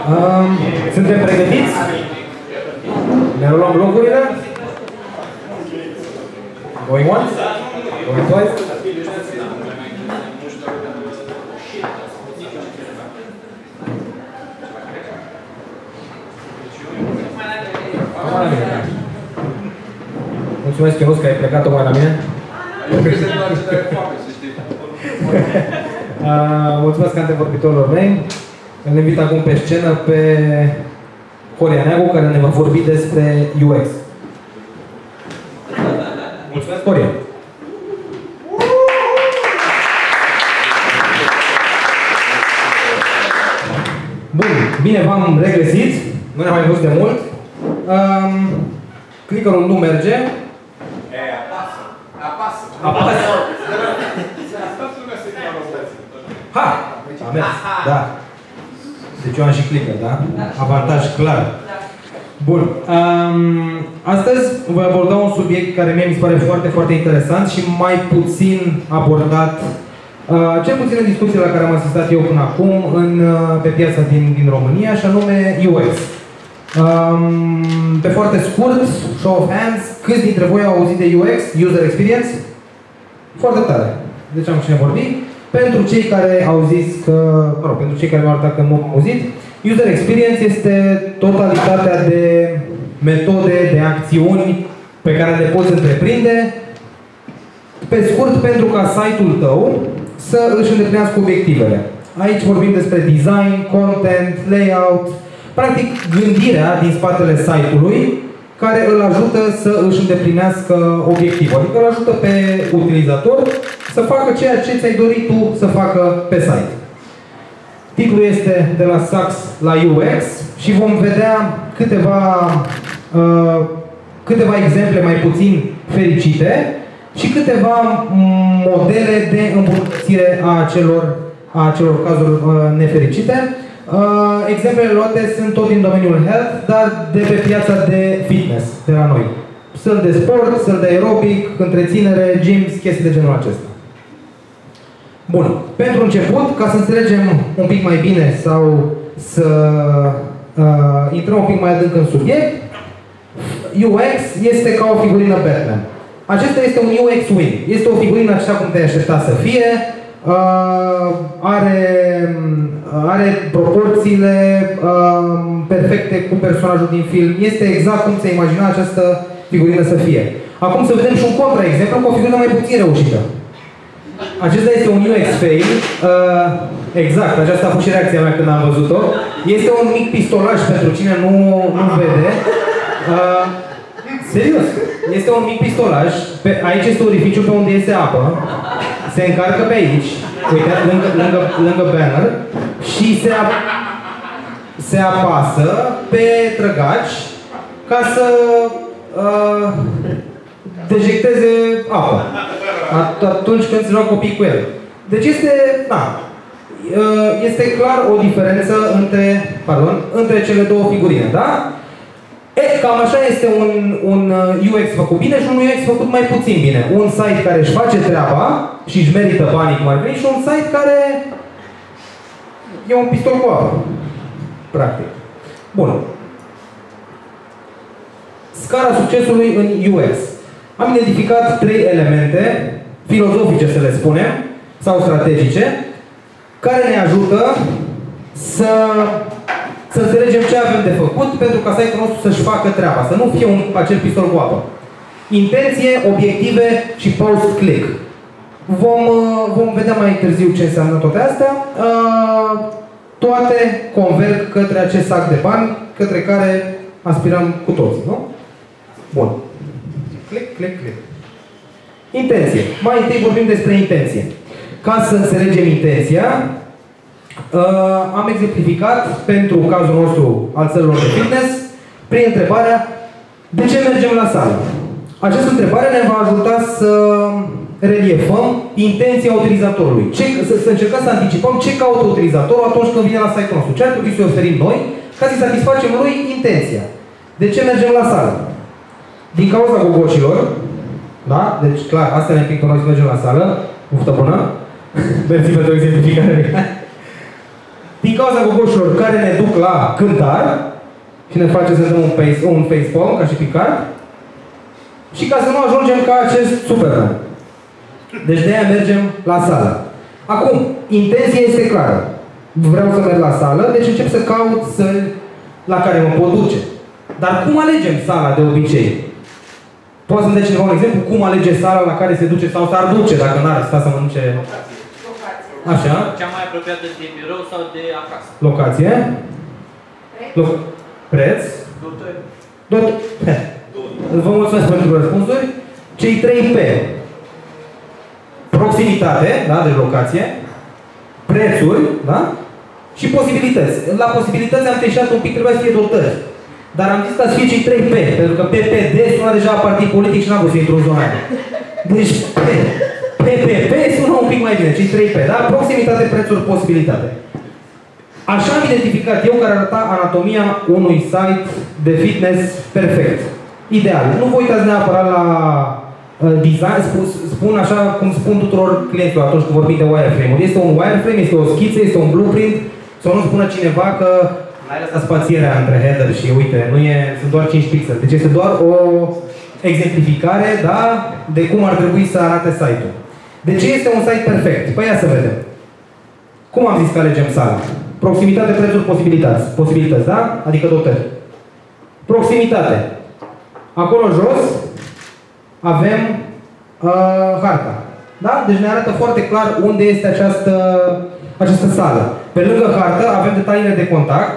Suntem pregătiți? Ne luăm locurile? Going once? Going twice? Mulțumesc, Ionuț, că ai plecat tocmai la mine. Mulțumesc antevorbitorilor mei. Îl invit acum pe scenă pe Horia Neagu, care ne va vorbi despre UX. Mulțumesc, Horia! Bun, bine v-am regăsit. Nu ne-am mai văzut de mult. Clickerul nu merge. Apasă! Ha! A mers, da. Deci eu am și clicker, da? Avantaj clar. Bun. Astăzi voi aborda un subiect care mie mi se pare foarte, foarte interesant și mai puțin abordat, cel puțin în discuțiile la care am asistat eu până acum pe piața din România, și anume UX. Pe foarte scurt, show of hands, câți dintre voi au auzit de UX, User Experience? Foarte tare. Deci am cine vorbi. Pentru cei care au zis că, pentru cei care mi-au arătat că nu au auzit, User Experience este totalitatea de metode, de acțiuni pe care le poți întreprinde, pe scurt, pentru ca site-ul tău să își îndeplinească obiectivele. Aici vorbim despre design, content, layout, practic gândirea din spatele site-ului care îl ajută să își îndeplinească obiectivul. Adică îl ajută pe utilizator să facă ceea ce ți-ai dorit tu să facă pe site. Titlul este de la Saks la UX și vom vedea câteva exemple mai puțin fericite și câteva modele de îmbunătățire a acelor cazuri nefericite. Exemplele luate sunt tot din domeniul health, dar de pe piața de fitness, de la noi. Săli de sport, săli de aerobic, întreținere, gyms, chestii de genul acesta. Bun. Pentru început, ca să înțelegem un pic mai bine sau să intrăm un pic mai adânc în subiect, UX este ca o figurină Batman. Acesta este un UX win. Este o figurină așa cum te-ai aștepta să fie. Are proporțiile perfecte cu personajul din film. Este exact cum ți-ai imagina această figurină să fie. Acum să vedem și un contra-exemplu cu o figurină mai puțin reușită. Acesta este un UX fail. Exact, aceasta a fost și reacția mea când am văzut-o. Este un mic pistolaj pentru cine nu vede. Serios, este un mic pistolaj. Aici este orificiu pe unde este apă. Se încarcă pe aici, uite, lângă banner, și se apasă pe trăgaci ca să dejecteze apă atunci când se joacă copii cu el. Deci este clar o diferență între cele două figurine, da? Cam așa este un UX făcut bine și un UX făcut mai puțin bine. Un site care își face treaba și își merită banii cum ar veni și un site care e un pistol cu apă. Practic. Bun. Scara succesului în UX. Am identificat 3 elemente filozofice, să le spunem, sau strategice, care ne ajută să înțelegem ce avem de făcut pentru ca site-ul nostru să-și facă treaba, să nu fie acel pistol cu apă. Intenție, obiective și post-click. Vom vedea mai târziu ce înseamnă toate astea. Toate converg către acest sac de bani, către care aspirăm cu toții, nu? Bun. Click, click, click. Intenție. Mai întâi vorbim despre intenție. Ca să înțelegem intenția, am exemplificat pentru cazul nostru al sălilor de fitness prin întrebarea: de ce mergem la sală? Această întrebare ne va ajuta să reliefăm intenția utilizatorului. Să încercăm să anticipăm ce caută utilizatorul atunci când vine la site-ul nostru. Ce ar trebui să-i oferim noi ca să-i satisfacem lui intenția. De ce mergem la sală? Din cauza gogoșilor, da? Deci clar, asta ne împică noi să mergem la sală. Uftă bună! Mersi pentru exemplificare. din cauza gogoșilor care ne duc la cântar și ne face să dăm un facepalm, ca și Picard, și ca să nu ajungem ca acest Superman. Deci de-aia mergem la sală. Acum, intenția este clară. Vreau să merg la sală, deci încep să caut săli la care mă pot duce. Dar cum alegem sala de obicei? Poate să-mi dea cineva un exemplu? Cum alege sala la care se duce sau s-ar duce dacă n-ar sta să mănânce? Așa. Cea mai apropiată de birou sau de acasă? Locație. Preț. Vă mulțumesc pentru răspunsuri. Cei 3 P. Proximitate, da, de locație. Prețuri, da? Și posibilități. La posibilități am teșat un pic, trebuia să fie dotări. Dar am zis că să fie cei 3 P, pentru că PPD sună deja partid politic și n-am vrut să intru în zona aia. Deci PPP sună un pic mai bine, cei 3 P, da? Proximitate, prețuri, posibilitate. Așa am identificat eu care arăta anatomia unui site de fitness perfect. Ideal. Nu vă uitați neapărat la design, spun așa cum spun tuturor clienților atunci când vorbim de wireframe-uri. Este un wireframe, este o schiță, este un blueprint, să nu spună cineva că n-ai lăsat spațierea între header și uite, sunt doar 5 pixeli. Deci este doar o exemplificare, da, de cum ar trebui să arate site-ul. De ce este un site perfect? Păi ia să vedem. Cum am zis că alegem sala? Proximitate, prețuri, posibilități. Posibilități, da? Adică dotări. Proximitate. Acolo jos avem harta. Da? Deci ne arată foarte clar unde este această sală. Pe lângă hartă avem detaliile de contact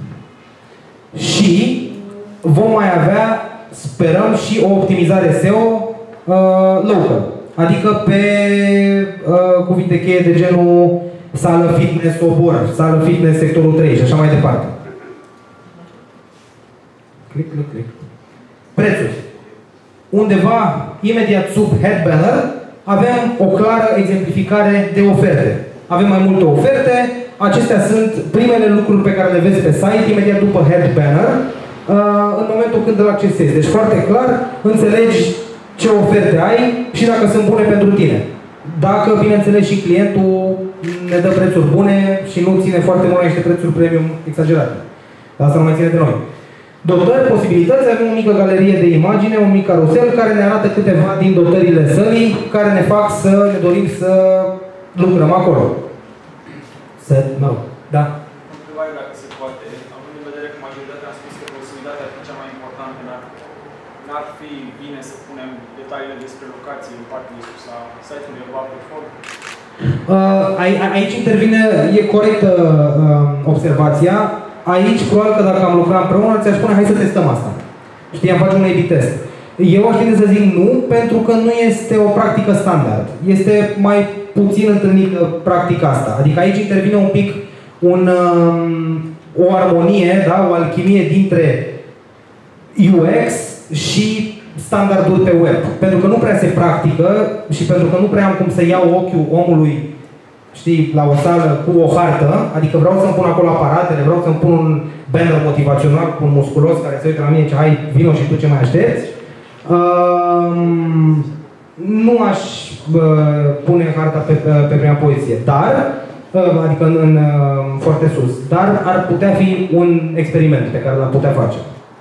și vom mai avea, sperăm, și o optimizare SEO local. Adică pe cuvinte cheie de genul sală fitness Obor, sală fitness sectorul 3 și așa mai departe. Click. Prețuri. Undeva, imediat sub head banner, avem o clară exemplificare de oferte. Avem mai multe oferte. Acestea sunt primele lucruri pe care le vezi pe site, imediat după head banner, în momentul când îl accesezi. Deci foarte clar, înțelegi ce oferte ai și dacă sunt bune pentru tine. Dacă, bineînțeles, și clientul ne dă prețuri bune și nu ține foarte mult la niște prețuri premium exagerate. Asta nu mai ține de noi. Dotări, posibilități, avem o mică galerie de imagine, un mic carusel care ne arată câteva din dotările sălii care ne fac să ne dorim să lucrăm acolo. Da? Întrebare dacă se poate, având în vedere că majoritatea am spus că proximitatea ar fi cea mai importantă, n-ar fi bine să punem detaliile despre locații în partea de sus a site-ului de platform? Aici intervine, e corectă observația. Aici, probabil că dacă am lucrat împreună, ți-aș spune, hai să testăm asta. Știi, am face un A/B test. Eu aș tinde să zic nu, pentru că nu este o practică standard. Este mai puțin întâlnită practica asta. Adică aici intervine un pic o armonie, da? O alchimie dintre UX și standardul pe web. Pentru că nu prea se practică și pentru că nu prea am cum să iau ochiul omului, știi, la o sală cu o hartă, adică vreau să-mi pun acolo aparatele, vreau să-mi pun un banner motivațional cu un musculos care se uită la mine și hai, vino și tu ce mai aștepți. Nu aș pune harta pe prima poziție, dar, adică în foarte sus, dar ar putea fi un experiment pe care l-am putea face.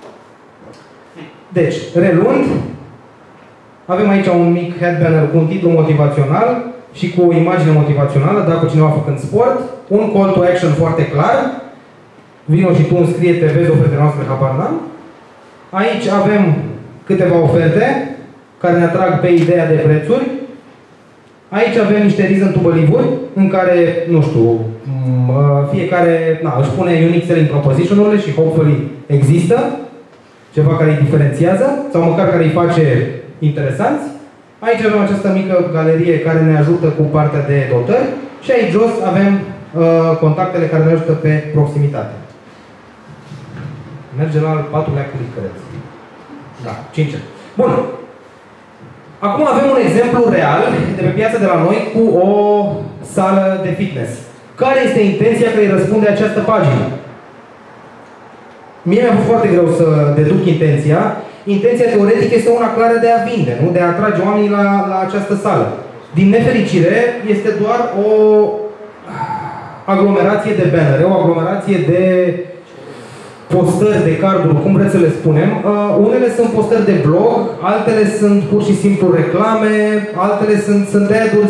Deci, reluând, avem aici un mic head banner cu un titlu motivațional și cu o imagine motivațională, dacă cineva făcând sport, un call to action foarte clar, vino și tu înscrie-te, vezi ofertele noastre, habar n-am. Aici avem câteva oferte care ne atrag pe ideea de prețuri. Aici avem niște reason to believe-uri în care, nu știu, fiecare își pune unique selling proposition-urile și hopefully există ceva care îi diferențiază sau măcar care îi face interesanți. Aici avem această mică galerie care ne ajută cu partea de dotări și aici jos avem contactele care ne ajută pe proximitate. Merge la al 4-lea click, cred. Da, 5. Bun. Acum avem un exemplu real de pe piața de la noi cu o sală de fitness. Care este intenția care îi răspunde această pagină? Mie mi-a fost foarte greu să deduc intenția. Intenția teoretică este una clară de a vinde, nu? De a atrage oamenii la această sală. Din nefericire, este doar aglomerație de bannere, o aglomerație de postări, de carduri, cum vreți să le spunem. Unele sunt postări de blog, altele sunt pur și simplu reclame, altele sunt ad-uri,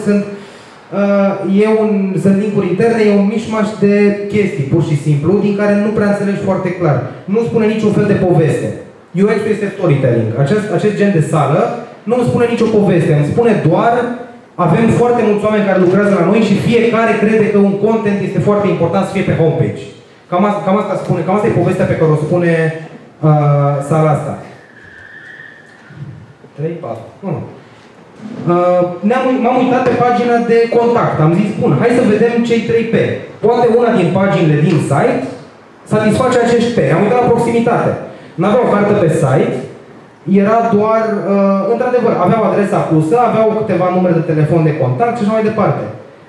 sunt link-uri interne, e un mișmaș de chestii, pur și simplu, din care nu prea înțelegi foarte clar. Nu spune niciun fel de poveste. UX-ul este storytelling. Acest gen de sală nu îmi spune nicio poveste, îmi spune doar avem foarte mulți oameni care lucrează la noi și fiecare crede că un content este foarte important să fie pe homepage. Cam asta e povestea pe care o spune sala asta. 3, 4, 1. M-am uitat pe pagina de contact. Am zis, bun, hai să vedem cei 3 P. Poate una din paginile din site satisface acești P. Am uitat la proximitate. N-aveau carte pe site, era doar, într-adevăr, aveau adresa pusă, aveau câteva numere de telefon de contact și așa mai departe.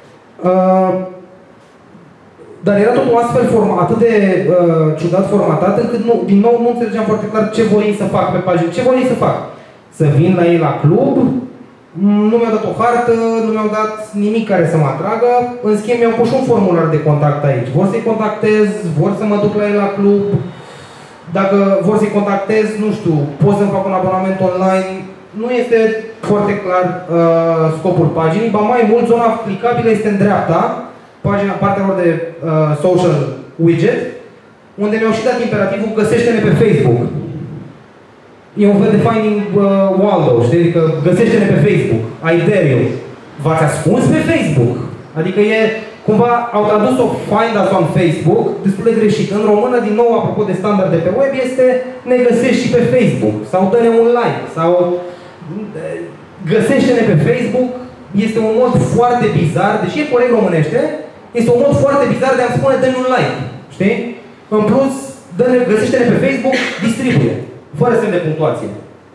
Dar era totul astfel atât de ciudat formatat, încât din nou nu înțelegeam foarte clar ce vor ei să fac pe pagină. Ce vor ei să fac? Să vin la ei la club? Nu mi-au dat o hartă, nu mi-au dat nimic care să mă atragă. În schimb, mi-au pus un formular de contact aici. Vor să-i contactez, vor să mă duc la ei la club. Dacă vor să-i contactez, nu știu, pot să-mi fac un abonament online. Nu este foarte clar scopul paginii, ba mai mult, zona aplicabilă este în dreapta, partea lor de social widget, unde mi-au și dat imperativul găsește-ne pe Facebook. E un fel de finding Waldo, știi? Adică găsește-ne pe Facebook. I dare you. V-ați ascuns pe Facebook. Adică e, cumva, au tradus-o find us on Facebook, destul de greșit. În română, din nou, apropo de standarde pe web, este ne găsești și pe Facebook. Sau dă-ne un like. Sau găsește-ne pe Facebook. Este un mod foarte bizar, deși e corect românește, este un mod foarte bizar de a-mi spune dă-mi un like. Știi? În plus, găsește-ne pe Facebook, distribuie. Fără semn de punctuație.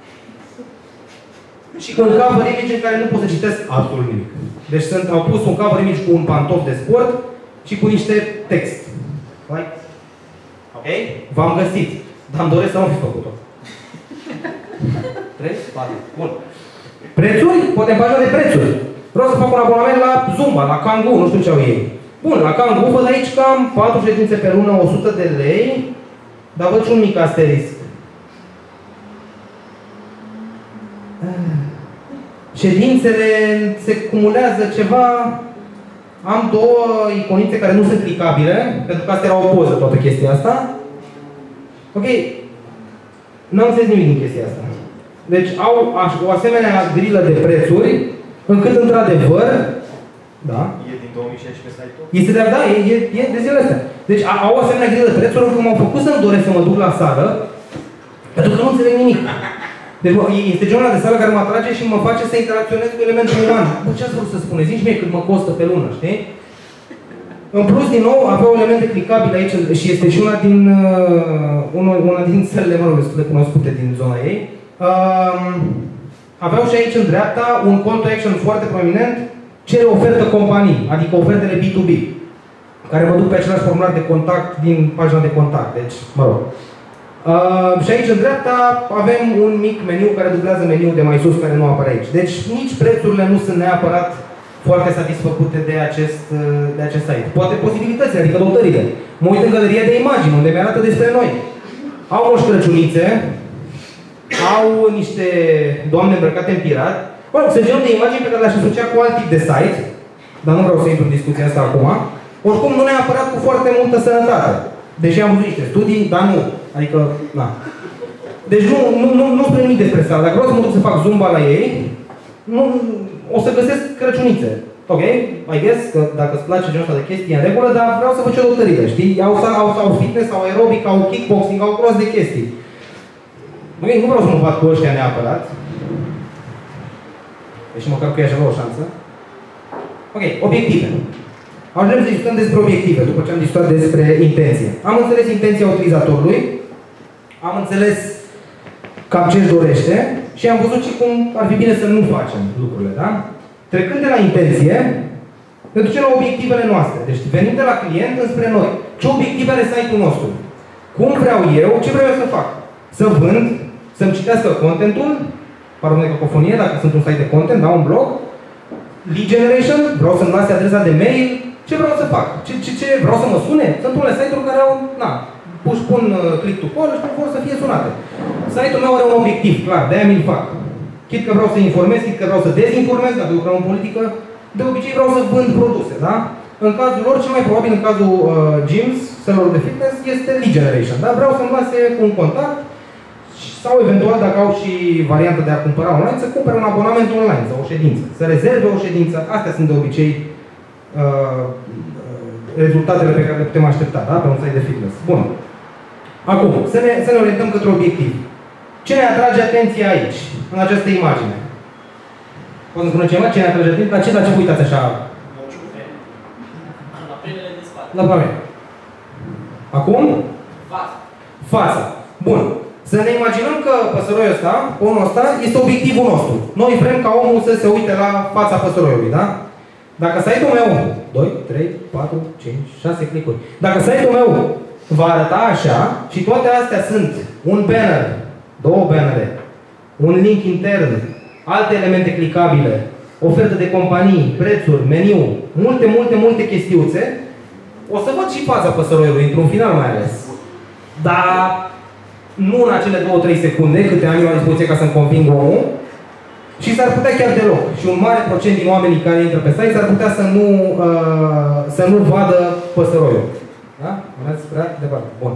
Și cu un cover image în care nu pot să citesc absolut nimic. Deci au pus un cover image cu un pantof de sport și cu niște text. Right? Ok? V-am găsit. Dar îmi doresc să nu fi făcut-o. 3, 4, bun. Prețuri? Poate în pagina de prețuri. Vreau să fac un abonament la Zumba, la Kangoo, nu știu ce au ei. Bun, la Kangoo văd aici cam 4 ședințe pe lună, 100 de lei. Dar văd și un mic asterisc. Ședințele se cumulează ceva. Am 2 iconițe care nu sunt clicabile, pentru că asta era o poză, toată chestia asta. Ok. Nu am înțeles nimic din chestia asta. Deci au o asemenea grilă de prețuri, încât într-adevăr, da? E din 2016 site-ul? Este e de zilele astea. Deci au o asemenea grilă de prețuri, încât m-au făcut să-mi doresc să mă duc la sală, pentru că nu înțeleg nimic. Deci este genul de sală care mă atrage și mă face să interacționez cu elementul uman. Bă, ce ați vrut să spuneți? Zici mie cât mă costă pe lună, știi? În plus, din nou, aveau elemente clicabile aici și este și una din țările, mă rog, destul de cunoscute din zona ei. Aveau și aici în dreapta un call to action foarte prominent, cere ofertă companii, adică ofertele B2B, care mă duc pe același formular de contact din pagina de contact, deci, mă rog. Și aici în dreapta avem un mic meniu care dublează meniul de mai sus care nu apare aici. Deci nici prețurile nu sunt neapărat foarte satisfăcute de acest site. Poate posibilitățile, adică dotările. Mă uit în galeria de imagini, unde mi-arată despre noi. Au Moș Crăciunițe, au niște doamne îmbrăcate în pirat. Mă rog, sunt genul de imagini pe care le-aș asocia cu alt tip de site, dar nu vreau să intru în discuția asta acum. Oricum, nu neapărat cu foarte multă sănătate. Deși am văzut niște studii, dar nu. Adică, na. Deci nu spune nimic despre asta. Dacă vreau să mă duc să fac Zumba la ei, o să găsesc Crăciunițe. Ok? I guess că dacă îți place genul ăsta de chestii în regulă, dar vreau să văd ce dotările, știi? Au fitness, au aerobic, au kickboxing, au cross de chestii. Ok? Nu vreau să mă bat cu ăștia neapărat. Deși măcar că e așa o șansă. Ok, obiective. Ajungem să discutăm despre obiective, după ce am discutat despre intenție. Am înțeles intenția utilizatorului, am înțeles cam ce își dorește și am văzut și cum ar fi bine să nu facem lucrurile, da? Trecând de la intenție, ne ducem la obiectivele noastre. Deci venim de la client înspre noi. Ce obiective are site-ul nostru? Cum vreau eu, ce vreau eu să fac? Să vând, să-mi citească contentul, pardon de cacofonie, dacă sunt un site de content, da, un blog, lead generation, vreau să-mi lase adresa de mail, Ce vreau să fac? Ce vreau să mă sune? Sunt unele site-uri care au, își pun click to call și vor să fie sunate. Site-ul meu are un obiectiv, clar, de-aia mi-l fac. Chit că vreau să informez, chit că vreau să dezinformez, dacă lucrăm în politică, de obicei vreau să vând produse, da? În cazul lor, cel mai probabil în cazul gyms, sălilor de fitness, este lead generation, da? Vreau să-mi lase un contact sau eventual, dacă au și varianta de a cumpăra online, să cumpere un abonament online sau o ședință, să rezerve o ședință. Astea sunt de obicei rezultatele pe care le putem aștepta, da? Pe un site de fitness. Bun. Acum, să ne orientăm către obiectiv. Ce ne atrage atenția aici, în această imagine? Poți să spune ceva? Ce ne atrage atenția? La ce vă uitați așa? La primele de spate. La pamele. Acum? Fața. Fața. Bun. Să ne imaginăm că păsăroiul ăsta, omul ăsta, este obiectivul nostru. Noi vrem ca omul să se uite la fața păsăroiului, da? Dacă site-ul meu, 2, 3, 4, 5, 6 clicuri. Dacă site-ul meu va arăta așa și toate astea sunt un banner, două bannere, un link intern, alte elemente clicabile, ofertă de companii, prețuri, meniu, multe chestiuțe, o să văd și fața păsăroiului, într-un final mai ales. Dar nu în acele 2-3 secunde, câte am eu la dispoziție ca să-mi conving omul, și s-ar putea chiar deloc. Și un mare procent din oamenii care intră pe site s-ar putea să nu vadă păsăroiul. Da? Mergeți prea departe. Bun.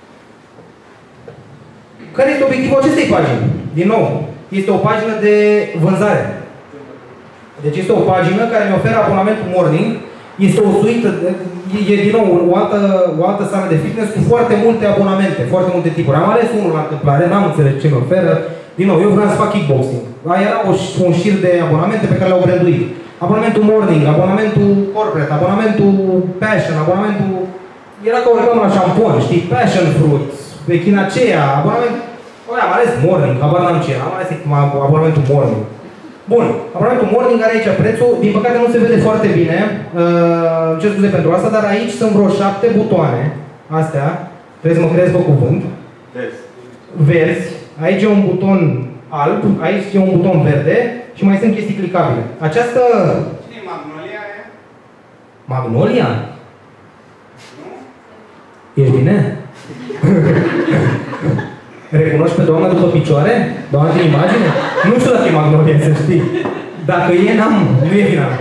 Care este obiectivul acestei pagini? Din nou, este o pagină de vânzare. Deci este o pagină care mi oferă abonamentul morning. Este o suită, e din nou o altă sală de fitness cu foarte multe abonamente, foarte multe tipuri. Am ales unul la întâmplare, n-am înțeles ce mi oferă. Din nou, eu vreau să fac kickboxing. Era un șir de abonamente pe care le-au branduit. Abonamentul morning, abonamentul corporate, abonamentul passion, abonamentul... Era ca o reclamă la șampon, știi? Passion fruit, echinacea, abonament... am ales morning, habar n-am ce, am ales abonamentul morning. Bun, abonamentul morning are aici prețul, din păcate nu se vede foarte bine, ce scuze pentru asta, dar aici sunt vreo 7 butoane, astea, trebuie să mă creez pe cuvânt. Verzi. Aici e un buton alb, aici e un buton verde și mai sunt chestii clicabile. Această... Cine e Magnolia aia? Magnolia? Nu? Ești bine? Recunoști pe doamna după picioare? Doamna din imagine? Nu știu dacă e Magnolia, să știi. Dacă e, nu e vina.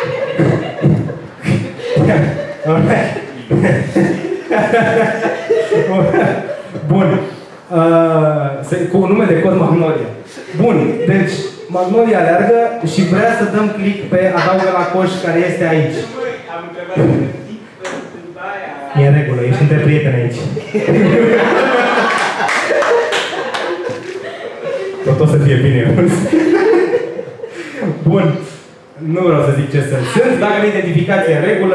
Bun. Cu nume de cod Magnolia. Bun, deci Magnolia aleargă și vrea să dăm click pe adaugă la coș care este aici. Am întrebat de click pe întâmplarea. E în regulă, ești între prieteni aici. Tot o să fie bine. Bun. Nu vreau să zic ce sunt. Dacă le identificați în regulă,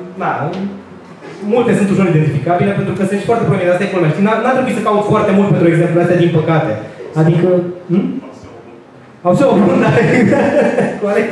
multe sunt ușor identificabile, pentru că sunt și foarte probleme. Asta e problema. Știi, n-ar trebui să caut foarte mult pentru exemplu astea, din păcate. Adică... Am SEO bun, da. Corect.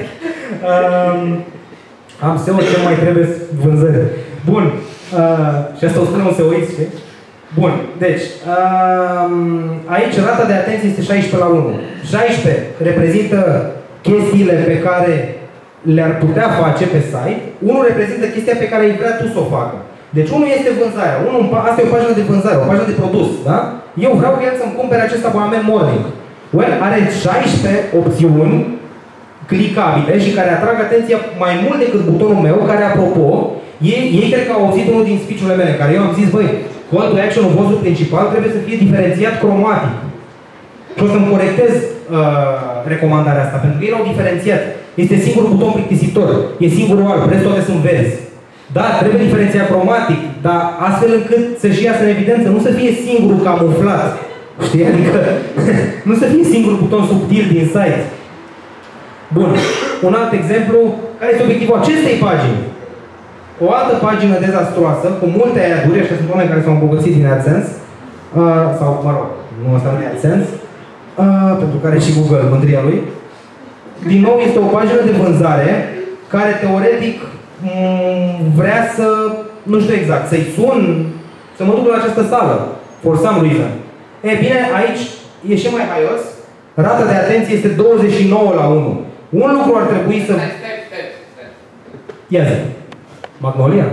Am SEO, ce mai trebuie vânzări. Bun. Și asta o spune un SEOist, știi? Bun. Deci, aici rata de atenție este 16:1. 16 reprezintă chestiile pe care le-ar putea face pe site. 1 reprezintă chestia pe care îi vrea tu să o facă. Deci unul este vânzarea. Asta e o pagină de vânzare, o pagină de produs, da? Eu vreau ca el să-mi cumpere acest abonament morning. Are 16 opțiuni clicabile și care atrag atenția mai mult decât butonul meu, care, apropo, ei cred că au auzit unul din speech-urile mele, care eu am zis, băi, call to action-ul vostru principal trebuie să fie diferențiat cromatic. Și o să-mi corectez recomandarea asta, pentru că ei l-au diferențiat. Este singurul buton plictisitor, e singurul alb, restul toate sunt verzi. Da, trebuie diferențiat cromatic, dar astfel încât să-și iasă în evidență, nu să fie singurul camuflat. Știi? Adică nu să fie singurul buton subtil din site. Bun. Un alt exemplu, care este obiectivul acestei pagini? O altă pagină dezastroasă, cu multe ad-uri, ăștia sunt oameni care s-au îmbogățit din AdSense, sau, mă rog, nu asta nu e AdSense, pentru care și Google, mândria lui. Din nou, este o pagină de vânzare care, teoretic, vrea să, nu știu exact, să-i sun, să mă duc la această sală, for some reason. E bine, aici e și mai haios, rata de atenție este 29:1. Un lucru ar trebui să... Stai. Ia zi. Magnolia?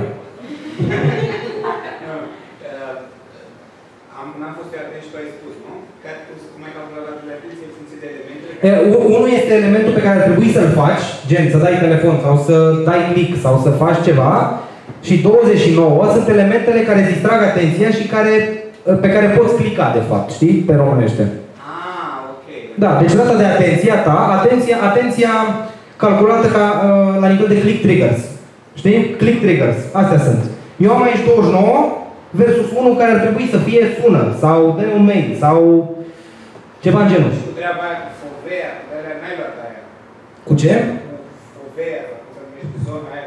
N-am fost atent și tu ai spus, nu? Cum ai calculat ratele de atenție în funcție de elementele? Unul este elementul pe care ar trebui să-l faci, gen să dai telefon sau să dai click sau să faci ceva, și 29 sunt elementele care îți distrag atenția și pe care poți clica, de fapt, știi? Pe românește. Ok. Da, deci rata de atenția ta, atenția calculată la nivel de click triggers. Știi? Click triggers. Astea sunt. Eu am aici 29 versus unul care ar trebui să fie sună sau dă un mail sau ceva în genul. Și cu treaba aia cu Fovea, dar n-ai luat aia. Cu ce? Cu Fovea, cum se numește zona aia.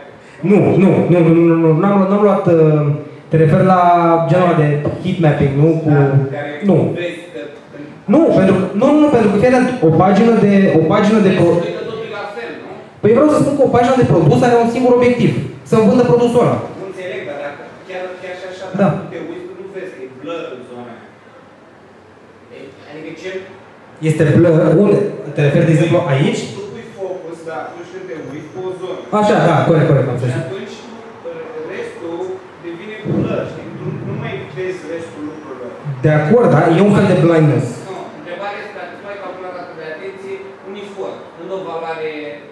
Nu, n-am luat, te refer la genul de heat mapping, nu? Cu... Nu. Nu, pentru că fie o pagină de Păi vreau să spun că o pagină de produs are un singur obiectiv, să-mi vândă produsul ăla. Nu înțeleg, dar dacă chiar și așa, da. dacă te uiți, nu vezi că e blur în zona aia. Adică ce... Este blur? Unde? Te referi, de exemplu, aici? Tu pui focus, dar atunci când te uiți pe o zonă. Așa, da, corect, am Și atunci restul devine blur, știi? Nu mai vezi restul lucrurilor. De acord, da? E un fel de blindness. Nu, întrebarea este dacă tu ai calculat rata de atenție uniform, nu o valoare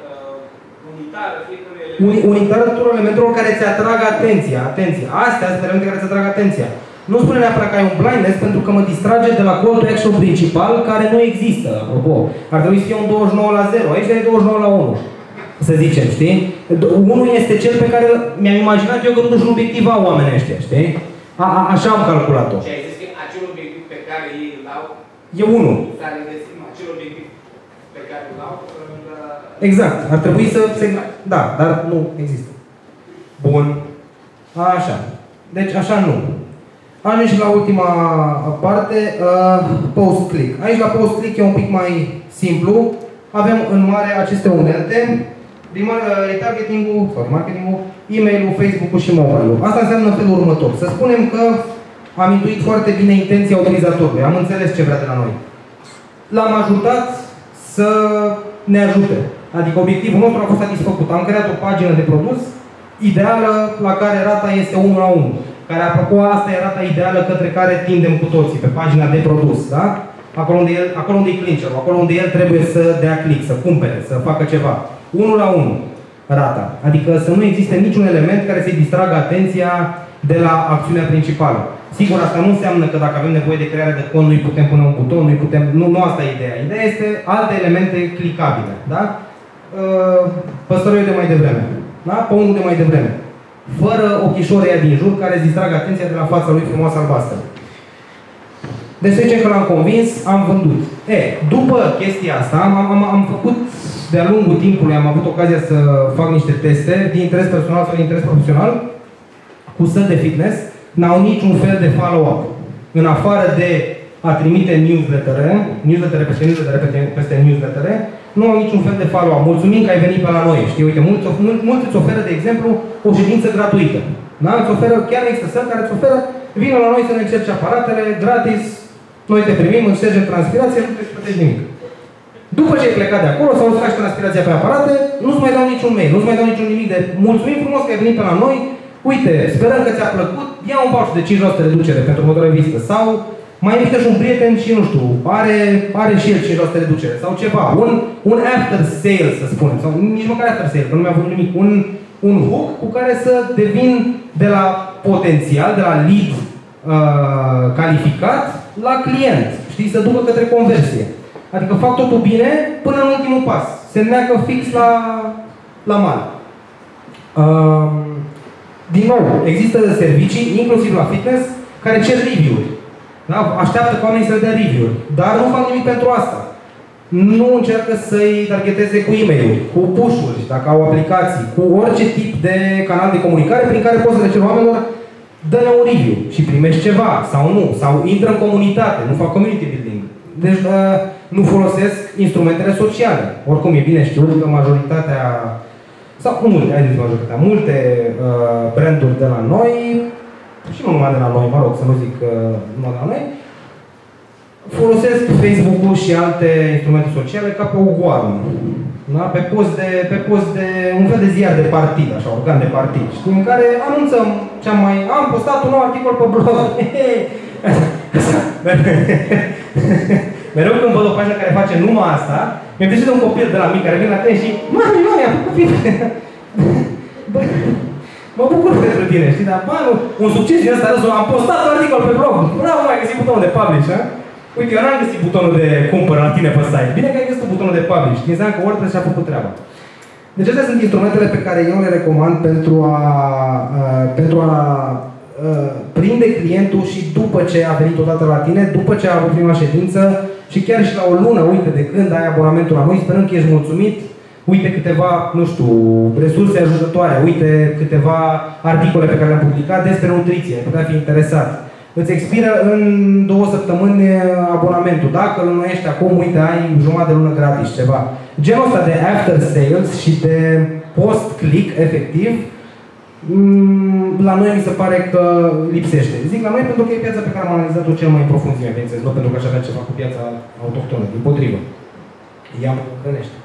unitară, fiecare element. Unitară tuturor elementelor care ți atrag atenția. Astea sunt elemente care ți atrag atenția. Nu spune neapărat că ai un blindness pentru că mă distrage de la call to action principal care nu există, apropo. Ar trebui să fie un 29 la 0, aici e 29 la 1. Să zicem, știi? Unul este cel pe care mi-am imaginat eu că totuși un obiectiv au oamenii ăștia, știi? Așa am calculat-o. Și ai zis că acel obiectiv pe care ei îl au e unul. s-a regăsit, acel obiectiv pe care îl au exact. Ar trebui să se... Da, dar nu există. Bun. Așa. Deci așa nu. Ajung și la ultima parte, post-click. Aici la post-click e un pic mai simplu. Avem în mare aceste unelte. Retargeting-ul, sau marketing-ul, e-mail-ul, Facebook-ul și mobile-ul. Asta înseamnă felul următor. Să spunem că am intuit foarte bine intenția utilizatorului. Am înțeles ce vrea de la noi. L-am ajutat să ne ajute. Adică obiectivul nostru a fost satisfăcut. Am creat o pagină de produs ideală la care rata este 1 la 1. Care, apropo, asta e rata ideală către care tindem cu toții, pe pagina de produs, da? Acolo unde e clincher-ul, acolo unde el trebuie să dea click, să cumpere, să facă ceva. 1 la 1 rata. Adică să nu existe niciun element care să-i distragă atenția de la acțiunea principală. Sigur, asta nu înseamnă că dacă avem nevoie de creare de cont, nu-i putem pune un buton, nu-i putem... Nu asta e ideea. Ideea este alte elemente clicabile, da? Păstorul de mai devreme, da? Pomul de mai devreme. Fără ochișorii aia din jur care îți distrag atenția de la fața lui frumoasă albastră. Deci să zicem că l-am convins, am vândut. După chestia asta, am făcut de-a lungul timpului, am avut ocazia să fac niște teste din interes personal sau din interes profesional cu săli de fitness, n-au niciun fel de follow-up. În afară de a trimite newslettere peste newslettere, nu au niciun fel de follow-up. Mulțumim că ai venit pe la noi. Știi, uite, mulți îți oferă, de exemplu, o ședință gratuită. Da? Îți oferă, chiar există săli care îți oferă, vină la noi să ne încerci aparatele, gratis, noi te primim, îți ștergem transpirație, nu trebuie să plătești nimic. După ce ai plecat de acolo, sau îți faci transpirația pe aparate, nu-ți mai dau niciun mail, nu-ți mai dau niciun nimic de mulțumim frumos că ai venit pe la noi, uite, sperăm că ți-a plăcut, ia un voucher de 5% reducere pentru următoarea vizită, sau mai invită și un prieten și, nu știu, are și el 5% reducere, sau ceva, un after sale, să spunem, sau nici măcar after sale, că nu mi-a făcut nimic, un hook cu care să devin de la potențial, de la lead calificat, la client, știi, să ducă către conversie. Adică fac totul bine până în ultimul pas. Se neacă fix la mal. Din nou, există servicii, inclusiv la fitness, care cer review-uri. Da? Așteaptă ca oamenii să le dea review-uri. Dar nu fac nimic pentru asta. Nu încearcă să-i targeteze cu e-mail-uri, cu push-uri, dacă au aplicații, cu orice tip de canal de comunicare prin care poți să le ceri oamenilor, dă-ne un review și primești ceva, sau nu, sau intră în comunitate, nu fac community building. Deci nu folosesc instrumentele sociale. Oricum e bine știut că majoritatea, sau multe branduri de la noi, și nu numai de la noi, mă rog, să nu zic numai de la noi, folosesc Facebook-ul și alte instrumente sociale ca pe o goană. Da? Pe post de un fel de ziar de partid, așa, organ de partid, știi, în care anunțăm am postat un nou articol pe blog. Mereu când văd o pagină care face numai asta, mi-am trezit de un copil de la mic care vine la tine și mami, am făcut bine. Mă bucur pentru tine, știi, dar bă, un succes din ăsta, am postat un articol pe blog. Bravo, ai găsit butonul de publish, ha? Uite, eu n-am găsit butonul de cumpăr la tine pe site. Bine că ai găsit butonul de publish. Înseamnă că WordPress și-a făcut treaba. Deci astea sunt instrumentele pe care eu le recomand pentru a prinde clientul și după ce a venit odată la tine, după ce a avut prima ședință și chiar și la o lună, uite, de când ai abonamentul la noi, sperând că ești mulțumit, uite câteva, nu știu, resurse ajutătoare, uite câteva articole pe care le-am publicat despre nutriție, putea fi interesat. Îți expiră în 2 săptămâni abonamentul. Dacă îl înnoiești acum, uite, ai jumătate de lună gratis, ceva. Genul ăsta de after sales și de post-click, efectiv, la noi mi se pare că lipsește. Zic la noi pentru că e piața pe care am analizat-o cel mai în profunzime, bineînțeles, nu pentru că aș avea ceva cu piața autohtonă, dimpotrivă. Ea mă hrănește.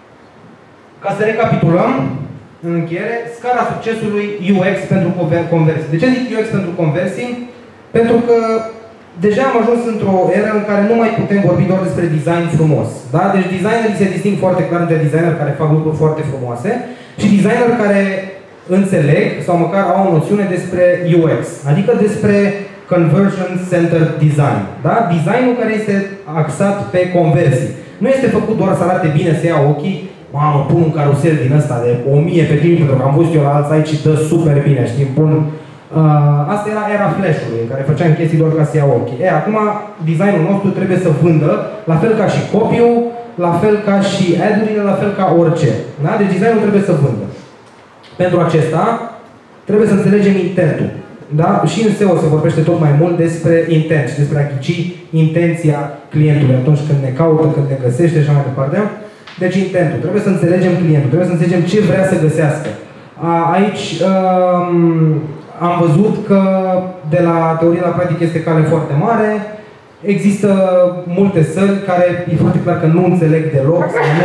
Ca să recapitulăm, în încheiere, scara succesului UX pentru conversii. De ce zic UX pentru conversii? Pentru că deja am ajuns într-o eră în care nu mai putem vorbi doar despre design frumos. Da? Deci designerii se disting foarte clar între designeri care fac lucruri foarte frumoase și designeri care înțeleg sau măcar au o noțiune despre UX, adică despre Conversion Centered Design. Da? Designul care este axat pe conversii. Nu este făcut doar să arate bine, să ia ochii, mamă, pun un carusel din ăsta de 1000 pe click, pentru că am văzut eu la alt site și dă super bine, știi, pun... asta era era flash-ului, în care făceam chestii doar ca să ia ochii. Acum, designul nostru trebuie să vândă, la fel ca și copy-ul, la fel ca și ad-urile, la fel ca orice. Da? Deci designul trebuie să vândă. Pentru acesta, trebuie să înțelegem intentul. Da? Și în SEO se vorbește tot mai mult despre intent și despre a ghici intenția clientului atunci când ne caută, când ne găsește și așa mai departe. Deci intentul. Trebuie să înțelegem clientul, trebuie să înțelegem ce vrea să găsească. Aici am văzut că de la teorie la practică este cale foarte mare. Există multe săli care e foarte clar că nu înțeleg deloc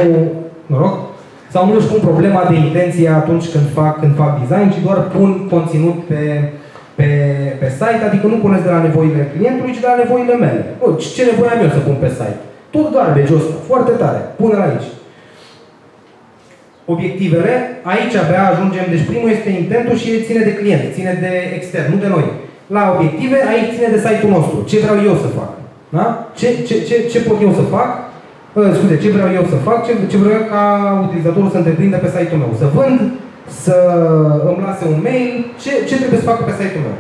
sau nu își pun problema de intenție atunci când fac design, ci doar pun conținut pe site, adică nu puneți de la nevoile clientului, ci de la nevoile mele. Ce nevoie am eu să pun pe site? Tot garbage-ul ăsta, foarte tare, pune-l aici. Obiectivele, aici abia ajungem, deci primul este intentul și ține de client, ține de extern, nu de noi. La obiective, aici ține de site-ul nostru, ce vreau eu să fac. Da? Ce pot eu să fac? Ce vreau eu să fac, ce vreau ca utilizatorul să întreprindă pe site-ul meu. Să vând, să îmi lase un mail, ce trebuie să facă pe site-ul meu.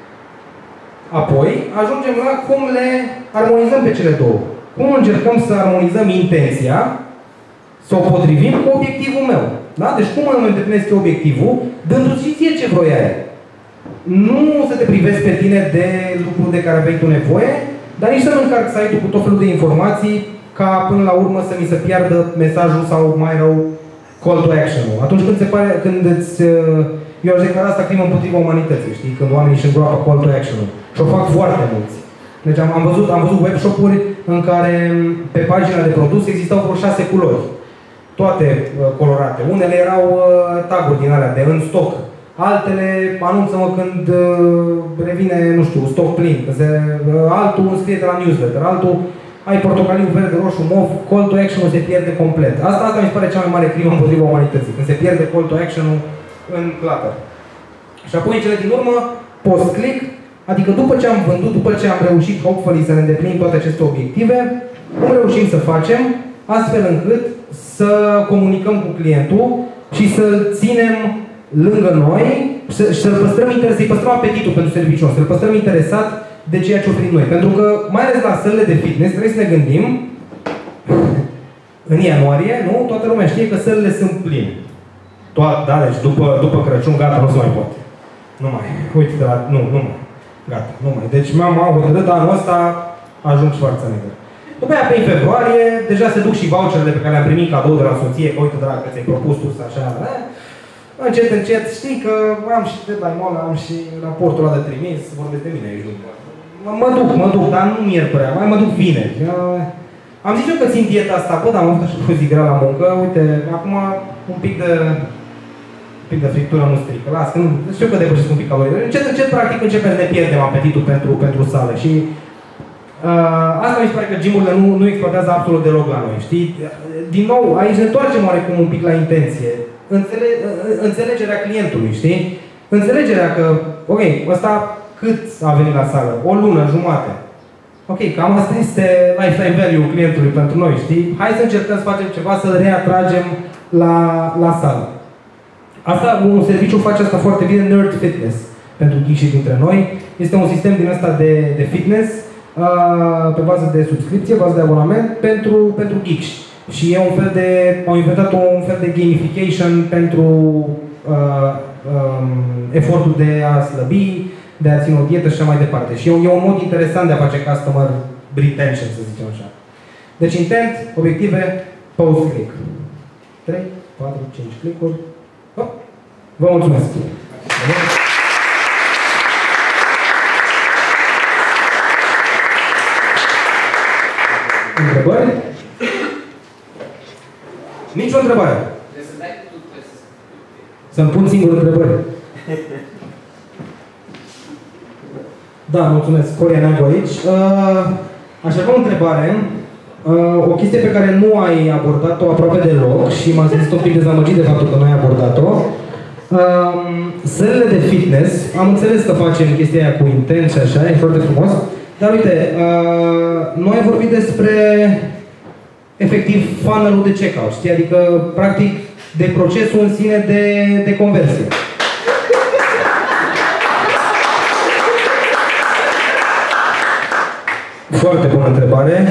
Apoi, ajungem la cum le armonizăm pe cele două. Cum încercăm să armonizăm intenția, să o potrivim cu obiectivul meu. Da? Deci cum îmi îndeplinesc eu obiectivul, dându-ți și ție ce vroiai. Nu să te privezi pe tine de lucruri de care aveai tu nevoie, dar nici să nu încarc site-ul cu tot felul de informații ca până la urmă să mi se piardă mesajul sau mai rău call to action-ul. Atunci eu aș declara asta crimă împotriva umanității, știi? Când oamenii își îngroapă call to action-ul. Și o fac foarte mulți. Deci am văzut webshop-uri în care pe pagina de produs existau vreo 6 culori. Toate colorate. Unele erau tag-uri din alea de în stoc. Altele anunță-mă când revine, nu știu, stoc plin. Altul scrie de la newsletter. Altul ai portocaliu, verde, roșu, mov, call to action-ul se pierde complet. Asta mi se pare cea mai mare crimă împotriva umanității. Când se pierde call to action-ul în clutter. Și apoi cele din urmă, post-click, adică după ce am vândut, după ce am reușit, hopefully, să ne îndeplinim toate aceste obiective, cum reușim să facem astfel încât să comunicăm cu clientul și să-l ținem lângă noi și să-l păstrăm interesat, să-i păstrăm apetitul pentru serviciul nostru, să-l păstrăm interesat de ceea ce oferim noi. Pentru că, mai ales la sălile de fitness, trebuie să ne gândim, în ianuarie, nu? Toată lumea știe că sălile sunt pline. Da, deci după Crăciun, gata, nu se mai poate. Nu mai. Uite, nu mai. Gata, nu mai. Deci m-am hotărât anul ăsta, ajung Schwarzenegger. După aia, pe februarie, deja se duc și voucherele pe care le-am primit cadou de la soție, că uite, dragă, că ți-ai propus tu să așa, da? Încet, știi că am și deadline-ul ăla, am și raportul ăla de trimis, vorbesc de mine aici după. Mă duc, dar nu miercuri, mai mă duc vineri. Am zis eu că țin dieta asta, bă, dar am avut așa o zi grea la muncă, uite, acum un pic de friptură nu strică, las, că nu, știu că depășesc un pic calorii. Încet, practic, începem să ne pierdem apetitul pentru sală și asta mi se pare că gymurile nu exploatează absolut deloc la noi, știi? Din nou, aici ne întoarcem oarecum un pic la intenție. Înțelegerea clientului, știi? Înțelegerea că, ok, ăsta cât a venit la sală? O lună, jumate. Ok, cam asta este lifetime value clientului pentru noi, știi? Hai să încercăm să facem ceva, să-l reatragem la sală. Asta, un serviciu face asta foarte bine, Nerd Fitness, pentru geekii dintre noi. Este un sistem din ăsta de fitness, pe bază de subscripție, bază de abonament, pentru geeks. Și e un fel de, au inventat un fel de gamification pentru efortul de a slăbi, de a ține o dietă și așa mai departe. Și e un mod interesant de a face customer retention, să zicem așa. Deci intent, obiective, post-click. 3, 4, 5 click-uri. Vă mulțumesc! Întrebări? Nici o întrebare. Trebuie să dai tu, să-mi pun singur întrebări. Da, mulțumesc. Coria Neagu aici. Aș avea o întrebare. O chestie pe care nu ai abordat-o aproape deloc și m-am simțit un pic dezamăgit de faptul că nu ai abordat-o. Sălile de fitness, am înțeles că facem chestia aia cu intent și așa, e foarte frumos. Dar uite, noi am vorbit despre efectiv funnel-ul de checkout, știi? Adică, practic, de procesul în sine de conversie. Foarte bună întrebare.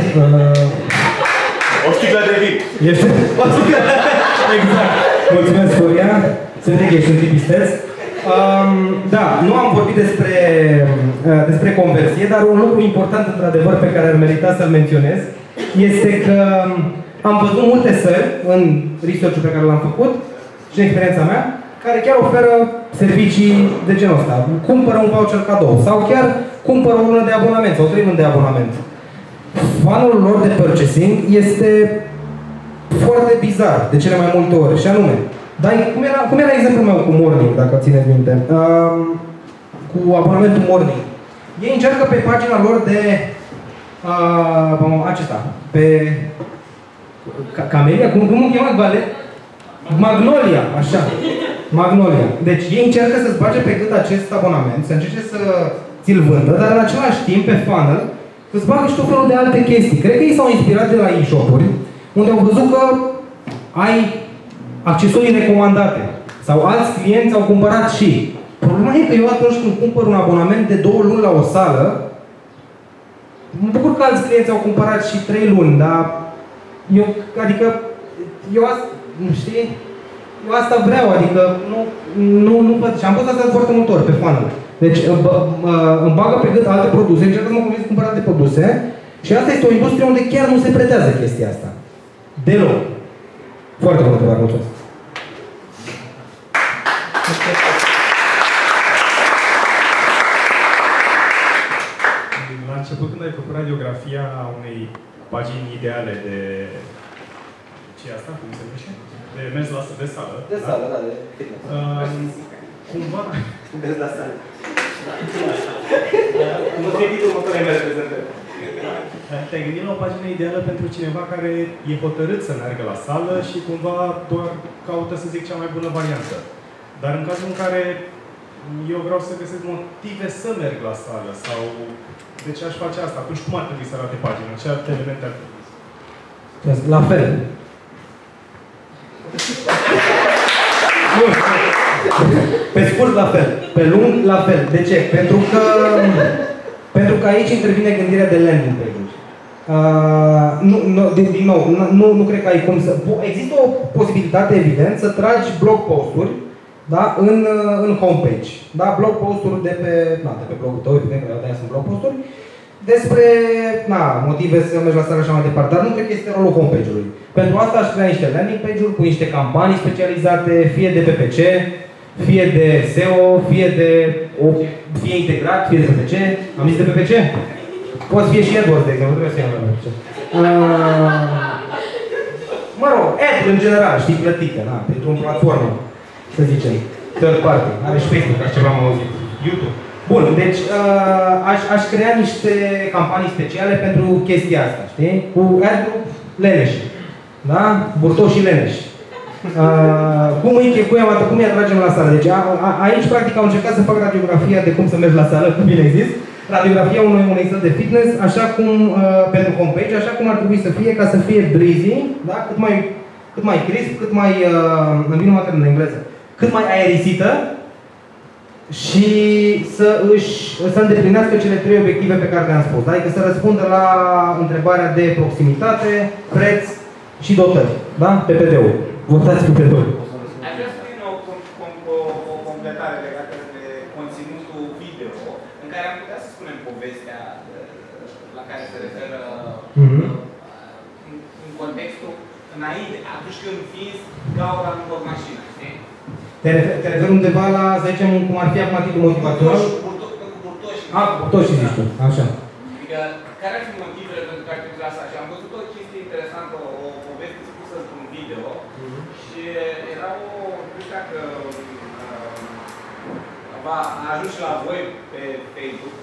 O sticlă de vin. Este? O sticlă. Exact. Mulțumesc, Floria. Sunt gay, sunt tipisteț. Da, nu am vorbit despre conversie, dar un lucru important, într-adevăr, pe care ar merita să-l menționez, este că am văzut multe țări în research-ul pe care l-am făcut și în experiența mea, care chiar oferă servicii de genul ăsta. Cumpără un voucher cadou sau chiar cumpără o lună de abonament sau 3 luni de abonament. Funnel-ul lor de purchasing este foarte bizar de cele mai multe ori, și anume, dar cum era exemplul meu cu Morning, dacă țineți minte, cu abonamentul Morning. Ei încearcă pe pagina lor de acesta, pe Camelia, cum o cheamă, Vale? Magnolia, așa. Magnolia. Deci ei încearcă să-ți bage pe gât acest abonament, să încerce să ți-l vândă, dar în același timp, pe funnel, îți bagă și tot felul de alte chestii. Cred că ei s-au inspirat de la e-shop-uri, unde au văzut că ai accesorii recomandate. Sau alți clienți au cumpărat și. Problema e că eu atunci când cumpăr un abonament de 2 luni la o sală, mă bucur că alți clienți au cumpărat și 3 luni, dar eu asta vreau, adică nu văd. Și am văzut asta foarte multe ori pe funnel. Deci îmi bagă pe gât alte produse, încerc să mă convins să cumpăr alte produse și asta este o industrie unde chiar nu se pretează chestia asta. Deloc. Foarte bună întrebare, mulțumesc. La început, când ai făcut radiografia unei pagini ideale de... ce e asta? Cum se numește? De mers de sală. De sală, da, de fitness. Cumva... Mers la sală. Mă gândit următoarea mea reprezentare. Te-ai gândit la o pagină ideală pentru cineva care e hotărât să meargă la sală și cumva doar caută, să zic, cea mai bună variantă. Dar în cazul în care eu vreau să găsesc motive să merg la sală sau de ce aș face asta, atunci cum ar trebui să arate pagina? Ce alte elemente ar trebui? La fel. Pe scurt, la fel. Pe lung, la fel. De ce? Pentru că aici intervine gândirea de landing page-uri. Din nou, nu cred că ai cum să... Există o posibilitate, evident, să tragi blog post-uri, da, în homepage. Da, blog post-uri de pe blogul tău, evident, că de-aia sunt blog post-uri, despre motive să mergi la sală și așa mai departe, dar nu cred că este rolul homepage-ului. Pentru asta aș crea niște landing page-uri cu niște campanii specializate, fie de PPC, fie de SEO, fie integrat, fie de PPC. Am zis de PPC? Poți fi și AdWords, de exemplu, trebuie să iau la mine. Mă rog, ad în general, știi, plătită, da, pentru o platformă, să zicem, third party. Are și Facebook, așa ceva am auzit. YouTube. Bun, deci aș crea niște campanii speciale pentru chestia asta, știi? Cu ad group leneși, da? Burtoși leneși. Cum îi atragem la sală? Deci aici, practic, au încercat să fac radiografia de cum să mergi la sală, cum bine zis. Radiografia unei săli de fitness, așa cum, pentru homepage, așa cum ar trebui să fie, ca să fie breezy, da? Cât mai crisp, cât mai, îmi vine un termen în engleză, cât mai aerisită și să îndeplinească cele 3 obiective pe care le-am spus. Adică să răspundă la întrebarea de proximitate, preț și dotări, da? PPD-ul. Votați PPD-ul. Aș vrea să spun o completare legată de conținutul video, în care am putea să spunem povestea la care se referă în contextul înainte, atunci când fiind gaura în mașină, știi? Te referi undeva la, să zicem, cum ar fi acum titlul motivațional? Burtoși. Burtoși zici tu, așa. Adică, care ar fi motivele pentru care te asta? Și am văzut o chestie interesantă, o poveste spusă într-un video și era nu știu dacă a ajuns și la voi pe Facebook.